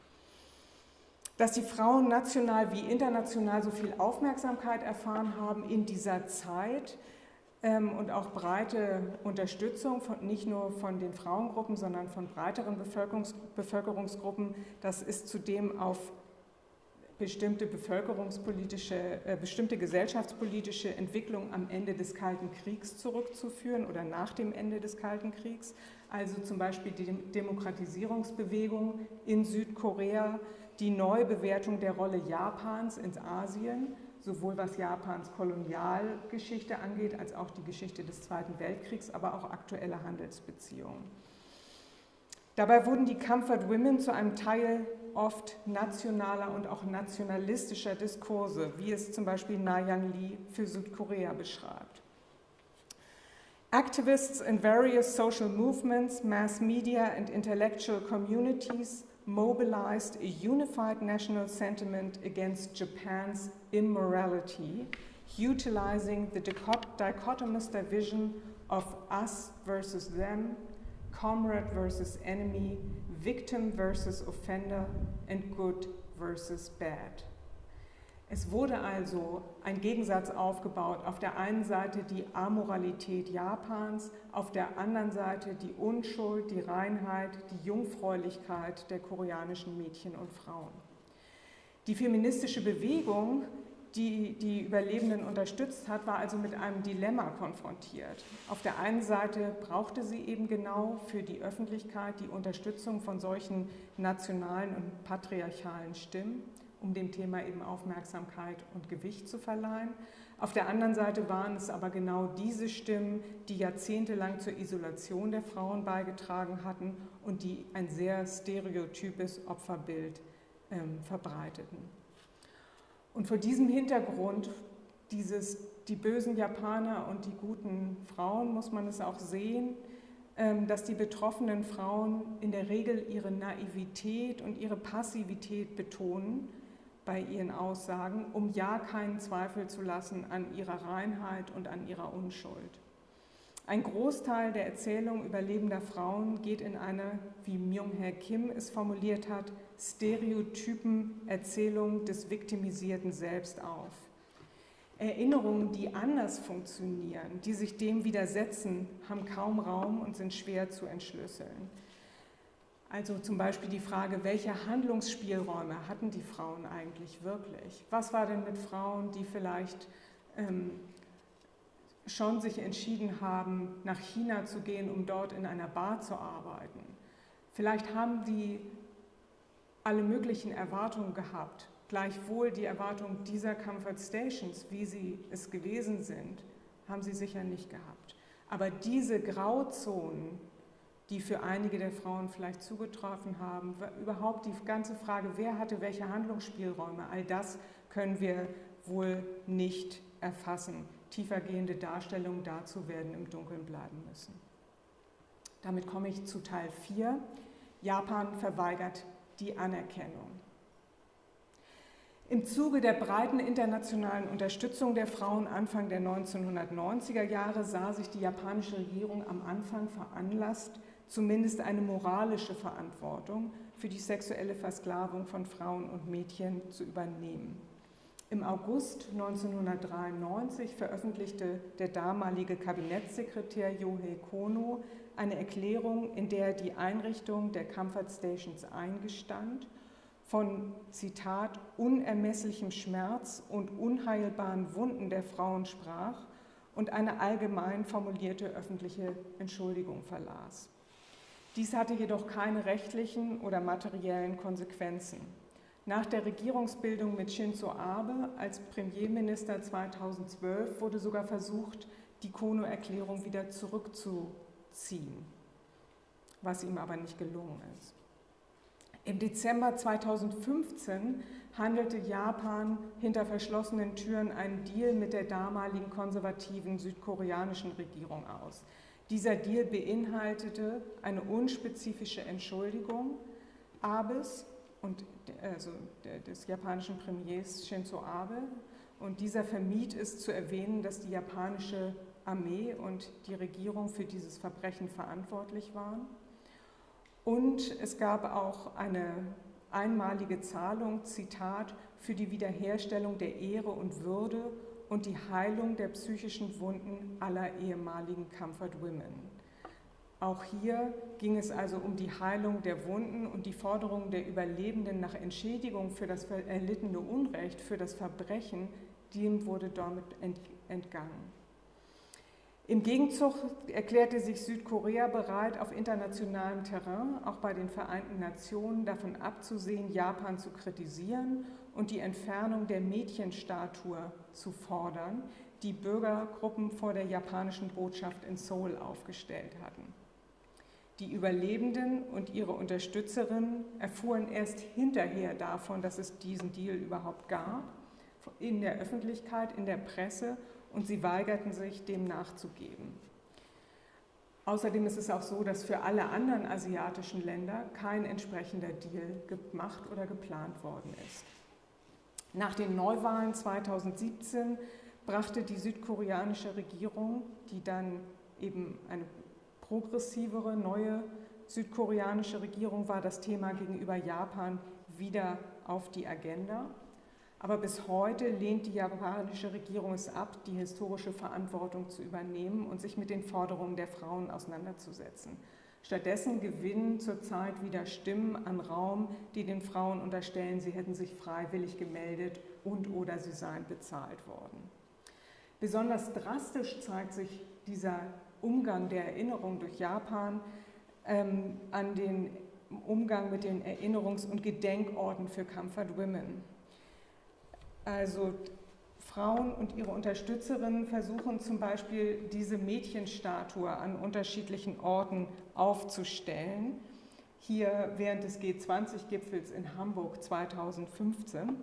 Dass die Frauen national wie international so viel Aufmerksamkeit erfahren haben in dieser Zeit ähm, und auch breite Unterstützung, von, nicht nur von den Frauengruppen, sondern von breiteren Bevölkerungs Bevölkerungsgruppen, das ist zudem auf bestimmte bevölkerungspolitische, äh, bestimmte gesellschaftspolitische Entwicklung am Ende des Kalten Kriegs zurückzuführen oder nach dem Ende des Kalten Kriegs, also zum Beispiel die Demokratisierungsbewegung in Südkorea, die Neubewertung der Rolle Japans in Asien, sowohl was Japans Kolonialgeschichte angeht, als auch die Geschichte des Zweiten Weltkriegs, aber auch aktuelle Handelsbeziehungen. Dabei wurden die Comfort Women zu einem Teil oft nationaler und auch nationalistischer Diskurse, wie es zum Beispiel Na-Young Lee für Südkorea beschreibt. Activists in various social movements, mass media and intellectual communities mobilized a unified national sentiment against Japan's immorality, utilizing the dichotomous division of us versus them, comrade versus enemy, victim versus offender, and good versus bad. Es wurde also ein Gegensatz aufgebaut, auf der einen Seite die Amoralität Japans, auf der anderen Seite die Unschuld, die Reinheit, die Jungfräulichkeit der koreanischen Mädchen und Frauen. Die feministische Bewegung, die die Überlebenden unterstützt hat, war also mit einem Dilemma konfrontiert. Auf der einen Seite brauchte sie eben genau für die Öffentlichkeit die Unterstützung von solchen nationalen und patriarchalen Stimmen, um dem Thema eben Aufmerksamkeit und Gewicht zu verleihen. Auf der anderen Seite waren es aber genau diese Stimmen, die jahrzehntelang zur Isolation der Frauen beigetragen hatten und die ein sehr stereotypes Opferbild ähm, verbreiteten. Und vor diesem Hintergrund, dieses, die bösen Japaner und die guten Frauen, muss man es auch sehen, ähm, dass die betroffenen Frauen in der Regel ihre Naivität und ihre Passivität betonen bei ihren Aussagen, um ja keinen Zweifel zu lassen an ihrer Reinheit und an ihrer Unschuld. Ein Großteil der Erzählung überlebender Frauen geht in eine, wie Myung-Hae Kim es formuliert hat, stereotypen Erzählung des viktimisierten Selbst auf. Erinnerungen, die anders funktionieren, die sich dem widersetzen, haben kaum Raum und sind schwer zu entschlüsseln. Also zum Beispiel die Frage, welche Handlungsspielräume hatten die Frauen eigentlich wirklich? Was war denn mit Frauen, die vielleicht ähm, schon sich entschieden haben, nach China zu gehen, um dort in einer Bar zu arbeiten? Vielleicht haben die alle möglichen Erwartungen gehabt, gleichwohl die Erwartungen dieser Comfort Stations, wie sie es gewesen sind, haben sie sicher nicht gehabt. Aber diese Grauzonen, die für einige der Frauen vielleicht zugetroffen haben, überhaupt die ganze Frage, wer hatte welche Handlungsspielräume, all das können wir wohl nicht erfassen. Tiefergehende Darstellungen dazu werden im Dunkeln bleiben müssen. Damit komme ich zu Teil vier. Japan verweigert die Anerkennung. Im Zuge der breiten internationalen Unterstützung der Frauen Anfang der neunzehnhundertneunziger Jahre sah sich die japanische Regierung am Anfang veranlasst, zumindest eine moralische Verantwortung für die sexuelle Versklavung von Frauen und Mädchen zu übernehmen. Im August neunzehnhundertdreiundneunzig veröffentlichte der damalige Kabinettssekretär Yohei Kono eine Erklärung, in der er die Einrichtung der Comfort Stations eingestand, von, Zitat, unermesslichem Schmerz und unheilbaren Wunden der Frauen sprach und eine allgemein formulierte öffentliche Entschuldigung verlas. Dies hatte jedoch keine rechtlichen oder materiellen Konsequenzen. Nach der Regierungsbildung mit Shinzo Abe als Premierminister zweitausendzwölf wurde sogar versucht, die Kono-Erklärung wieder zurückzuziehen, was ihm aber nicht gelungen ist. Im Dezember zweitausendfünfzehn handelte Japan hinter verschlossenen Türen einen Deal mit der damaligen konservativen südkoreanischen Regierung aus. Dieser Deal beinhaltete eine unspezifische Entschuldigung Abes und also des japanischen Premiers Shinzo Abe, und dieser vermied es zu erwähnen, dass die japanische Armee und die Regierung für dieses Verbrechen verantwortlich waren. Und es gab auch eine einmalige Zahlung, Zitat, für die Wiederherstellung der Ehre und Würde und die Heilung der psychischen Wunden aller ehemaligen Comfort Women. Auch hier ging es also um die Heilung der Wunden und die Forderung der Überlebenden nach Entschädigung für das erlittene Unrecht, für das Verbrechen, dem wurde damit entgangen. Im Gegenzug erklärte sich Südkorea bereit, auf internationalem Terrain, auch bei den Vereinten Nationen, davon abzusehen, Japan zu kritisieren und die Entfernung der Mädchenstatue zu fordern, die Bürgergruppen vor der japanischen Botschaft in Seoul aufgestellt hatten. Die Überlebenden und ihre Unterstützerinnen erfuhren erst hinterher davon, dass es diesen Deal überhaupt gab, in der Öffentlichkeit, in der Presse, und sie weigerten sich, dem nachzugeben. Außerdem ist es auch so, dass für alle anderen asiatischen Länder kein entsprechender Deal gemacht oder geplant worden ist. Nach den Neuwahlen zweitausendsiebzehn brachte die südkoreanische Regierung, die dann eben eine progressivere, neue südkoreanische Regierung war, das Thema gegenüber Japan wieder auf die Agenda. Aber bis heute lehnt die japanische Regierung es ab, die historische Verantwortung zu übernehmen und sich mit den Forderungen der Frauen auseinanderzusetzen. Stattdessen gewinnen zurzeit wieder Stimmen an Raum, die den Frauen unterstellen, sie hätten sich freiwillig gemeldet und oder sie seien bezahlt worden. Besonders drastisch zeigt sich dieser Umgang der Erinnerung durch Japan ähm, an den Umgang mit den Erinnerungs- und Gedenkorten für Comfort Women. Also Frauen und ihre Unterstützerinnen versuchen zum Beispiel, diese Mädchenstatue an unterschiedlichen Orten aufzustellen. Hier während des G zwanzig Gipfels in Hamburg zweitausendfünfzehn.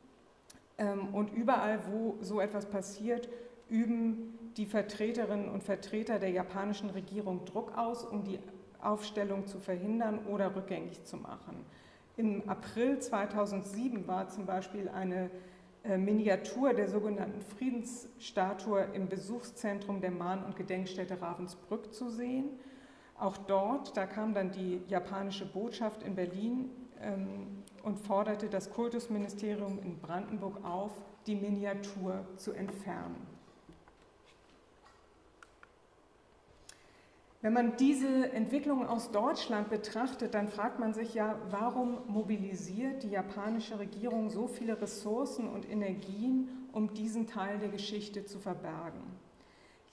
Und überall, wo so etwas passiert, üben die Vertreterinnen und Vertreter der japanischen Regierung Druck aus, um die Aufstellung zu verhindern oder rückgängig zu machen. Im April zweitausendsieben war zum Beispiel eine Miniatur der sogenannten Friedensstatue im Besuchszentrum der Mahn- und Gedenkstätte Ravensbrück zu sehen. Auch dort, da kam dann die japanische Botschaft in Berlin ähm, und forderte das Kultusministerium in Brandenburg auf, die Miniatur zu entfernen. Wenn man diese Entwicklung aus Deutschland betrachtet, dann fragt man sich ja, warum mobilisiert die japanische Regierung so viele Ressourcen und Energien, um diesen Teil der Geschichte zu verbergen?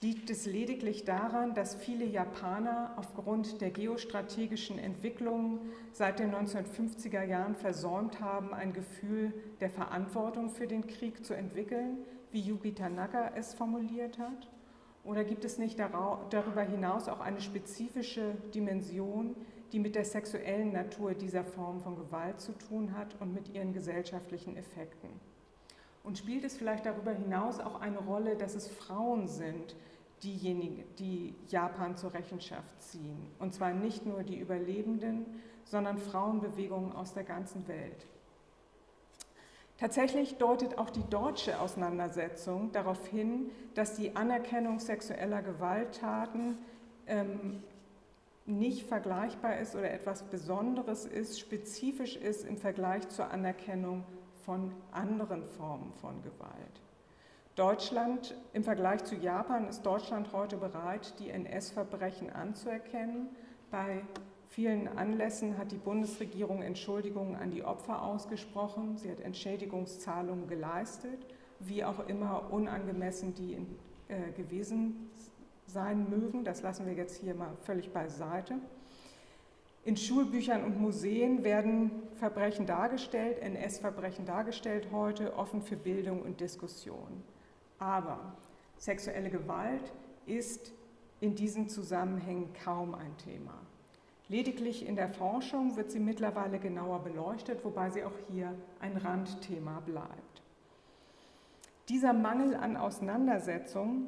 Liegt es lediglich daran, dass viele Japaner aufgrund der geostrategischen Entwicklungen seit den neunzehnhundertfünfziger Jahren versäumt haben, ein Gefühl der Verantwortung für den Krieg zu entwickeln, wie Yuki Tanaka es formuliert hat? Oder gibt es nicht darüber hinaus auch eine spezifische Dimension, die mit der sexuellen Natur dieser Form von Gewalt zu tun hat und mit ihren gesellschaftlichen Effekten? Und spielt es vielleicht darüber hinaus auch eine Rolle, dass es Frauen sind, diejenigen, die Japan zur Rechenschaft ziehen? Und zwar nicht nur die Überlebenden, sondern Frauenbewegungen aus der ganzen Welt. Tatsächlich deutet auch die deutsche Auseinandersetzung darauf hin, dass die Anerkennung sexueller Gewalttaten ähm, nicht vergleichbar ist oder etwas Besonderes ist, spezifisch ist im Vergleich zur Anerkennung von anderen Formen von Gewalt. Deutschland, im Vergleich zu Japan, ist Deutschland heute bereit, die N S-Verbrechen anzuerkennen. Bei vielen Anlässen hat die Bundesregierung Entschuldigungen an die Opfer ausgesprochen. Sie hat Entschädigungszahlungen geleistet, wie auch immer unangemessen die äh, gewesen sein mögen. Das lassen wir jetzt hier mal völlig beiseite. In Schulbüchern und Museen werden Verbrechen dargestellt, N S-Verbrechen dargestellt heute, offen für Bildung und Diskussion. Aber sexuelle Gewalt ist in diesen Zusammenhängen kaum ein Thema. Lediglich in der Forschung wird sie mittlerweile genauer beleuchtet, wobei sie auch hier ein Randthema bleibt. Dieser Mangel an Auseinandersetzung,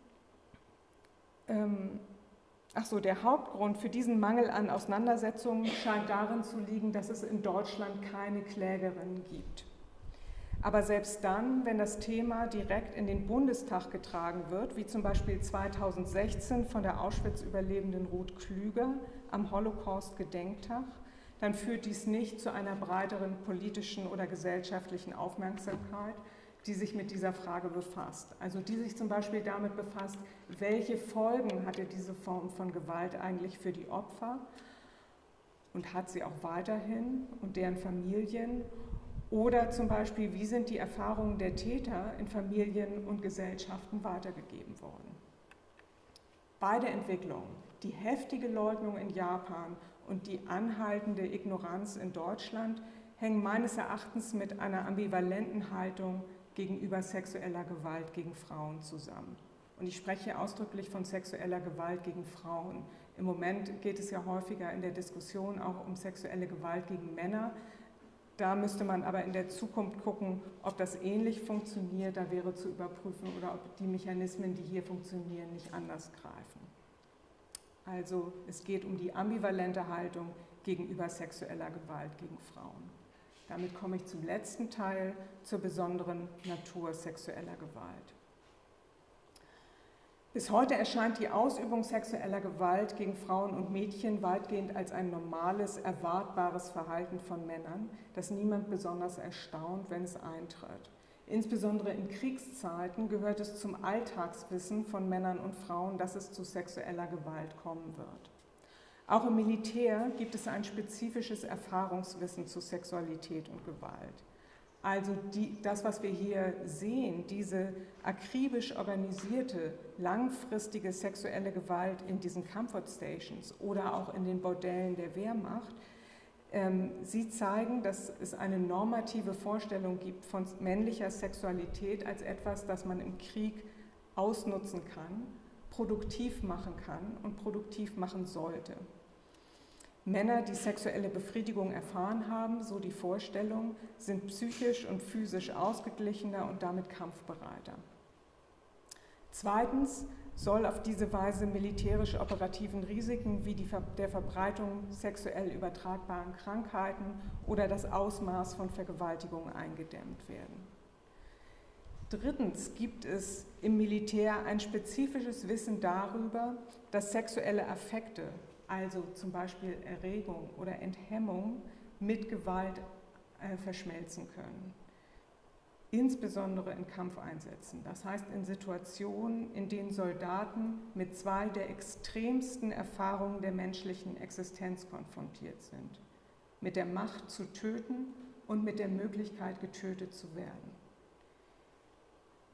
ähm, ach so, der Hauptgrund für diesen Mangel an Auseinandersetzung scheint darin zu liegen, dass es in Deutschland keine Klägerinnen gibt. Aber selbst dann, wenn das Thema direkt in den Bundestag getragen wird, wie zum Beispiel zweitausendsechzehn von der Auschwitz-Überlebenden Ruth Klüger am Holocaust-Gedenktag, dann führt dies nicht zu einer breiteren politischen oder gesellschaftlichen Aufmerksamkeit, die sich mit dieser Frage befasst. Also die sich zum Beispiel damit befasst, welche Folgen hatte diese Form von Gewalt eigentlich für die Opfer und hat sie auch weiterhin und deren Familien. Oder zum Beispiel, wie sind die Erfahrungen der Täter in Familien und Gesellschaften weitergegeben worden? Beide Entwicklungen, die heftige Leugnung in Japan und die anhaltende Ignoranz in Deutschland, hängen meines Erachtens mit einer ambivalenten Haltung gegenüber sexueller Gewalt gegen Frauen zusammen. Und ich spreche ausdrücklich von sexueller Gewalt gegen Frauen. Im Moment geht es ja häufiger in der Diskussion auch um sexuelle Gewalt gegen Männer. Da müsste man aber in der Zukunft gucken, ob das ähnlich funktioniert. Da wäre zu überprüfen oder ob die Mechanismen, die hier funktionieren, nicht anders greifen. Also es geht um die ambivalente Haltung gegenüber sexueller Gewalt gegen Frauen. Damit komme ich zum letzten Teil, zur besonderen Natur sexueller Gewalt. Bis heute erscheint die Ausübung sexueller Gewalt gegen Frauen und Mädchen weitgehend als ein normales, erwartbares Verhalten von Männern, das niemand besonders erstaunt, wenn es eintritt. Insbesondere in Kriegszeiten gehört es zum Alltagswissen von Männern und Frauen, dass es zu sexueller Gewalt kommen wird. Auch im Militär gibt es ein spezifisches Erfahrungswissen zu Sexualität und Gewalt. Also die, das, was wir hier sehen, diese akribisch organisierte, langfristige sexuelle Gewalt in diesen Comfort Stations oder auch in den Bordellen der Wehrmacht, ähm, sie zeigen, dass es eine normative Vorstellung gibt von männlicher Sexualität als etwas, das man im Krieg ausnutzen kann, produktiv machen kann und produktiv machen sollte. Männer, die sexuelle Befriedigung erfahren haben, so die Vorstellung, sind psychisch und physisch ausgeglichener und damit kampfbereiter. Zweitens soll auf diese Weise militärisch operativen Risiken wie die Ver- der Verbreitung sexuell übertragbaren Krankheiten oder das Ausmaß von Vergewaltigungen eingedämmt werden. Drittens gibt es im Militär ein spezifisches Wissen darüber, dass sexuelle Affekte, also zum Beispiel Erregung oder Enthemmung, mit Gewalt äh, verschmelzen können. Insbesondere in Kampfeinsätzen, das heißt in Situationen, in denen Soldaten mit zwei der extremsten Erfahrungen der menschlichen Existenz konfrontiert sind. Mit der Macht zu töten und mit der Möglichkeit, getötet zu werden.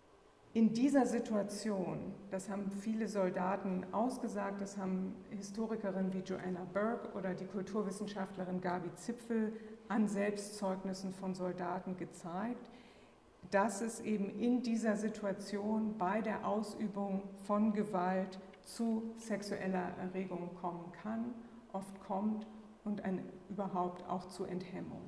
In dieser Situation, das haben viele Soldaten ausgesagt, das haben Historikerinnen wie Joanna Burke oder die Kulturwissenschaftlerin Gabi Zipfel an Selbstzeugnissen von Soldaten gezeigt, dass es eben in dieser Situation bei der Ausübung von Gewalt zu sexueller Erregung kommen kann, oft kommt und ein, überhaupt auch zu Enthemmung.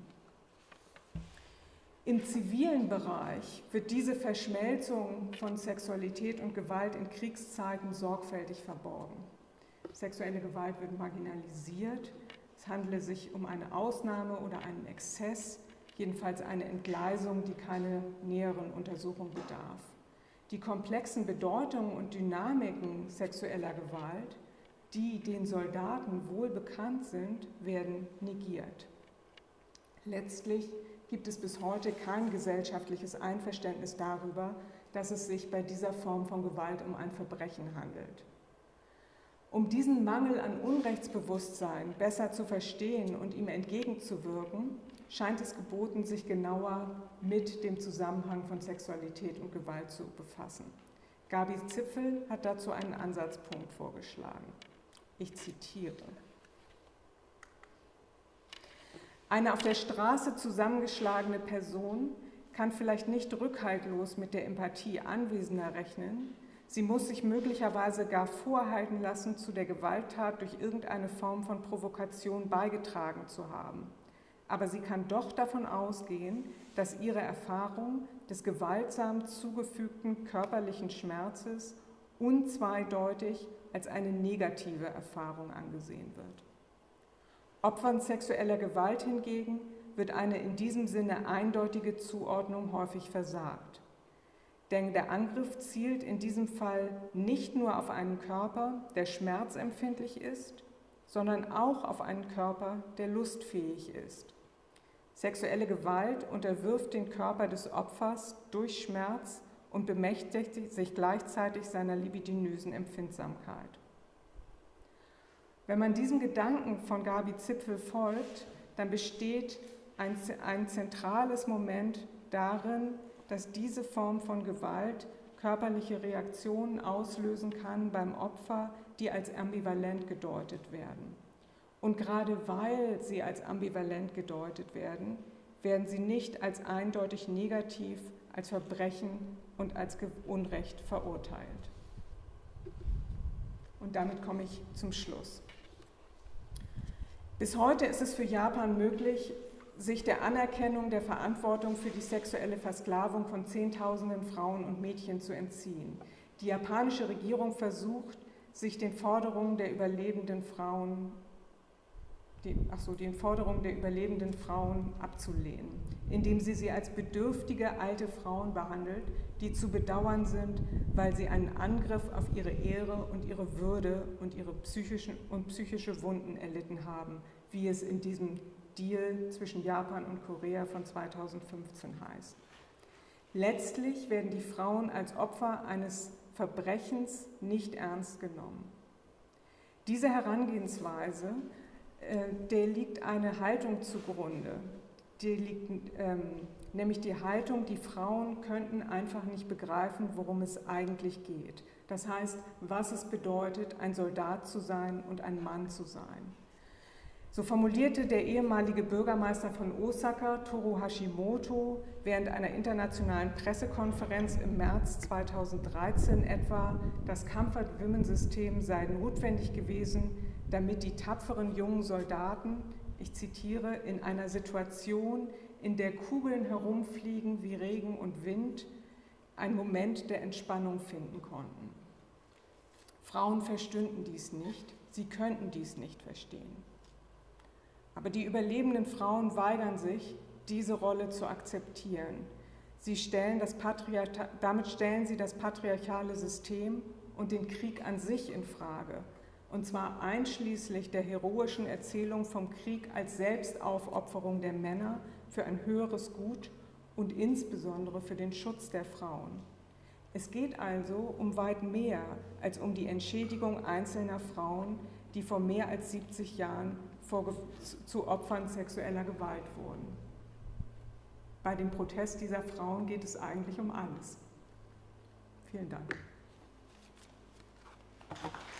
Im zivilen Bereich wird diese Verschmelzung von Sexualität und Gewalt in Kriegszeiten sorgfältig verborgen. Sexuelle Gewalt wird marginalisiert, es handele sich um eine Ausnahme oder einen Exzess, jedenfalls eine Entgleisung, die keine näheren Untersuchung bedarf. Die komplexen Bedeutungen und Dynamiken sexueller Gewalt, die den Soldaten wohl bekannt sind, werden negiert. Letztlich gibt es bis heute kein gesellschaftliches Einverständnis darüber, dass es sich bei dieser Form von Gewalt um ein Verbrechen handelt. Um diesen Mangel an Unrechtsbewusstsein besser zu verstehen und ihm entgegenzuwirken, scheint es geboten, sich genauer mit dem Zusammenhang von Sexualität und Gewalt zu befassen. Gabi Zipfel hat dazu einen Ansatzpunkt vorgeschlagen. Ich zitiere: Eine auf der Straße zusammengeschlagene Person kann vielleicht nicht rückhaltlos mit der Empathie Anwesender rechnen. Sie muss sich möglicherweise gar vorhalten lassen, zu der Gewalttat durch irgendeine Form von Provokation beigetragen zu haben. Aber sie kann doch davon ausgehen, dass ihre Erfahrung des gewaltsam zugefügten körperlichen Schmerzes unzweideutig als eine negative Erfahrung angesehen wird. Opfern sexueller Gewalt hingegen wird eine in diesem Sinne eindeutige Zuordnung häufig versagt. Denn der Angriff zielt in diesem Fall nicht nur auf einen Körper, der schmerzempfindlich ist, sondern auch auf einen Körper, der lustfähig ist. Sexuelle Gewalt unterwirft den Körper des Opfers durch Schmerz und bemächtigt sich gleichzeitig seiner libidinösen Empfindsamkeit. Wenn man diesem Gedanken von Gabi Zipfel folgt, dann besteht ein, ein zentrales Moment darin, dass diese Form von Gewalt körperliche Reaktionen auslösen kann beim Opfer, die als ambivalent gedeutet werden. Und gerade weil sie als ambivalent gedeutet werden, werden sie nicht als eindeutig negativ, als Verbrechen und als Unrecht verurteilt. Und damit komme ich zum Schluss. Bis heute ist es für Japan möglich, sich der Anerkennung der Verantwortung für die sexuelle Versklavung von Zehntausenden Frauen und Mädchen zu entziehen. Die japanische Regierung versucht, sich den Forderungen der überlebenden Frauen, die, ach so, den Forderungen der überlebenden Frauen abzulehnen, indem sie sie als bedürftige alte Frauen behandelt, die zu bedauern sind, weil sie einen Angriff auf ihre Ehre und ihre Würde und ihre psychischen und psychische Wunden erlitten haben, wie es in diesem Deal zwischen Japan und Korea von zweitausendfünfzehn heißt. Letztlich werden die Frauen als Opfer eines Verbrechens nicht ernst genommen. Dieser Herangehensweise, äh, der liegt eine Haltung zugrunde, die liegt, ähm, nämlich die Haltung, die Frauen könnten einfach nicht begreifen, worum es eigentlich geht. Das heißt, was es bedeutet, ein Soldat zu sein und ein Mann zu sein. So formulierte der ehemalige Bürgermeister von Osaka, Toru Hashimoto, während einer internationalen Pressekonferenz im März zweitausenddreizehn etwa, das Comfort-Women-System sei notwendig gewesen, damit die tapferen jungen Soldaten, ich zitiere, in einer Situation, in der Kugeln herumfliegen wie Regen und Wind, einen Moment der Entspannung finden konnten. Frauen verstünden dies nicht, sie könnten dies nicht verstehen. Aber die überlebenden Frauen weigern sich, diese Rolle zu akzeptieren. Sie stellen das Patriarcha- damit stellen sie das patriarchale System und den Krieg an sich in Frage, und zwar einschließlich der heroischen Erzählung vom Krieg als Selbstaufopferung der Männer für ein höheres Gut und insbesondere für den Schutz der Frauen. Es geht also um weit mehr als um die Entschädigung einzelner Frauen, die vor mehr als siebzig Jahren zu Opfern sexueller Gewalt wurden. Bei dem Protest dieser Frauen geht es eigentlich um alles. Vielen Dank.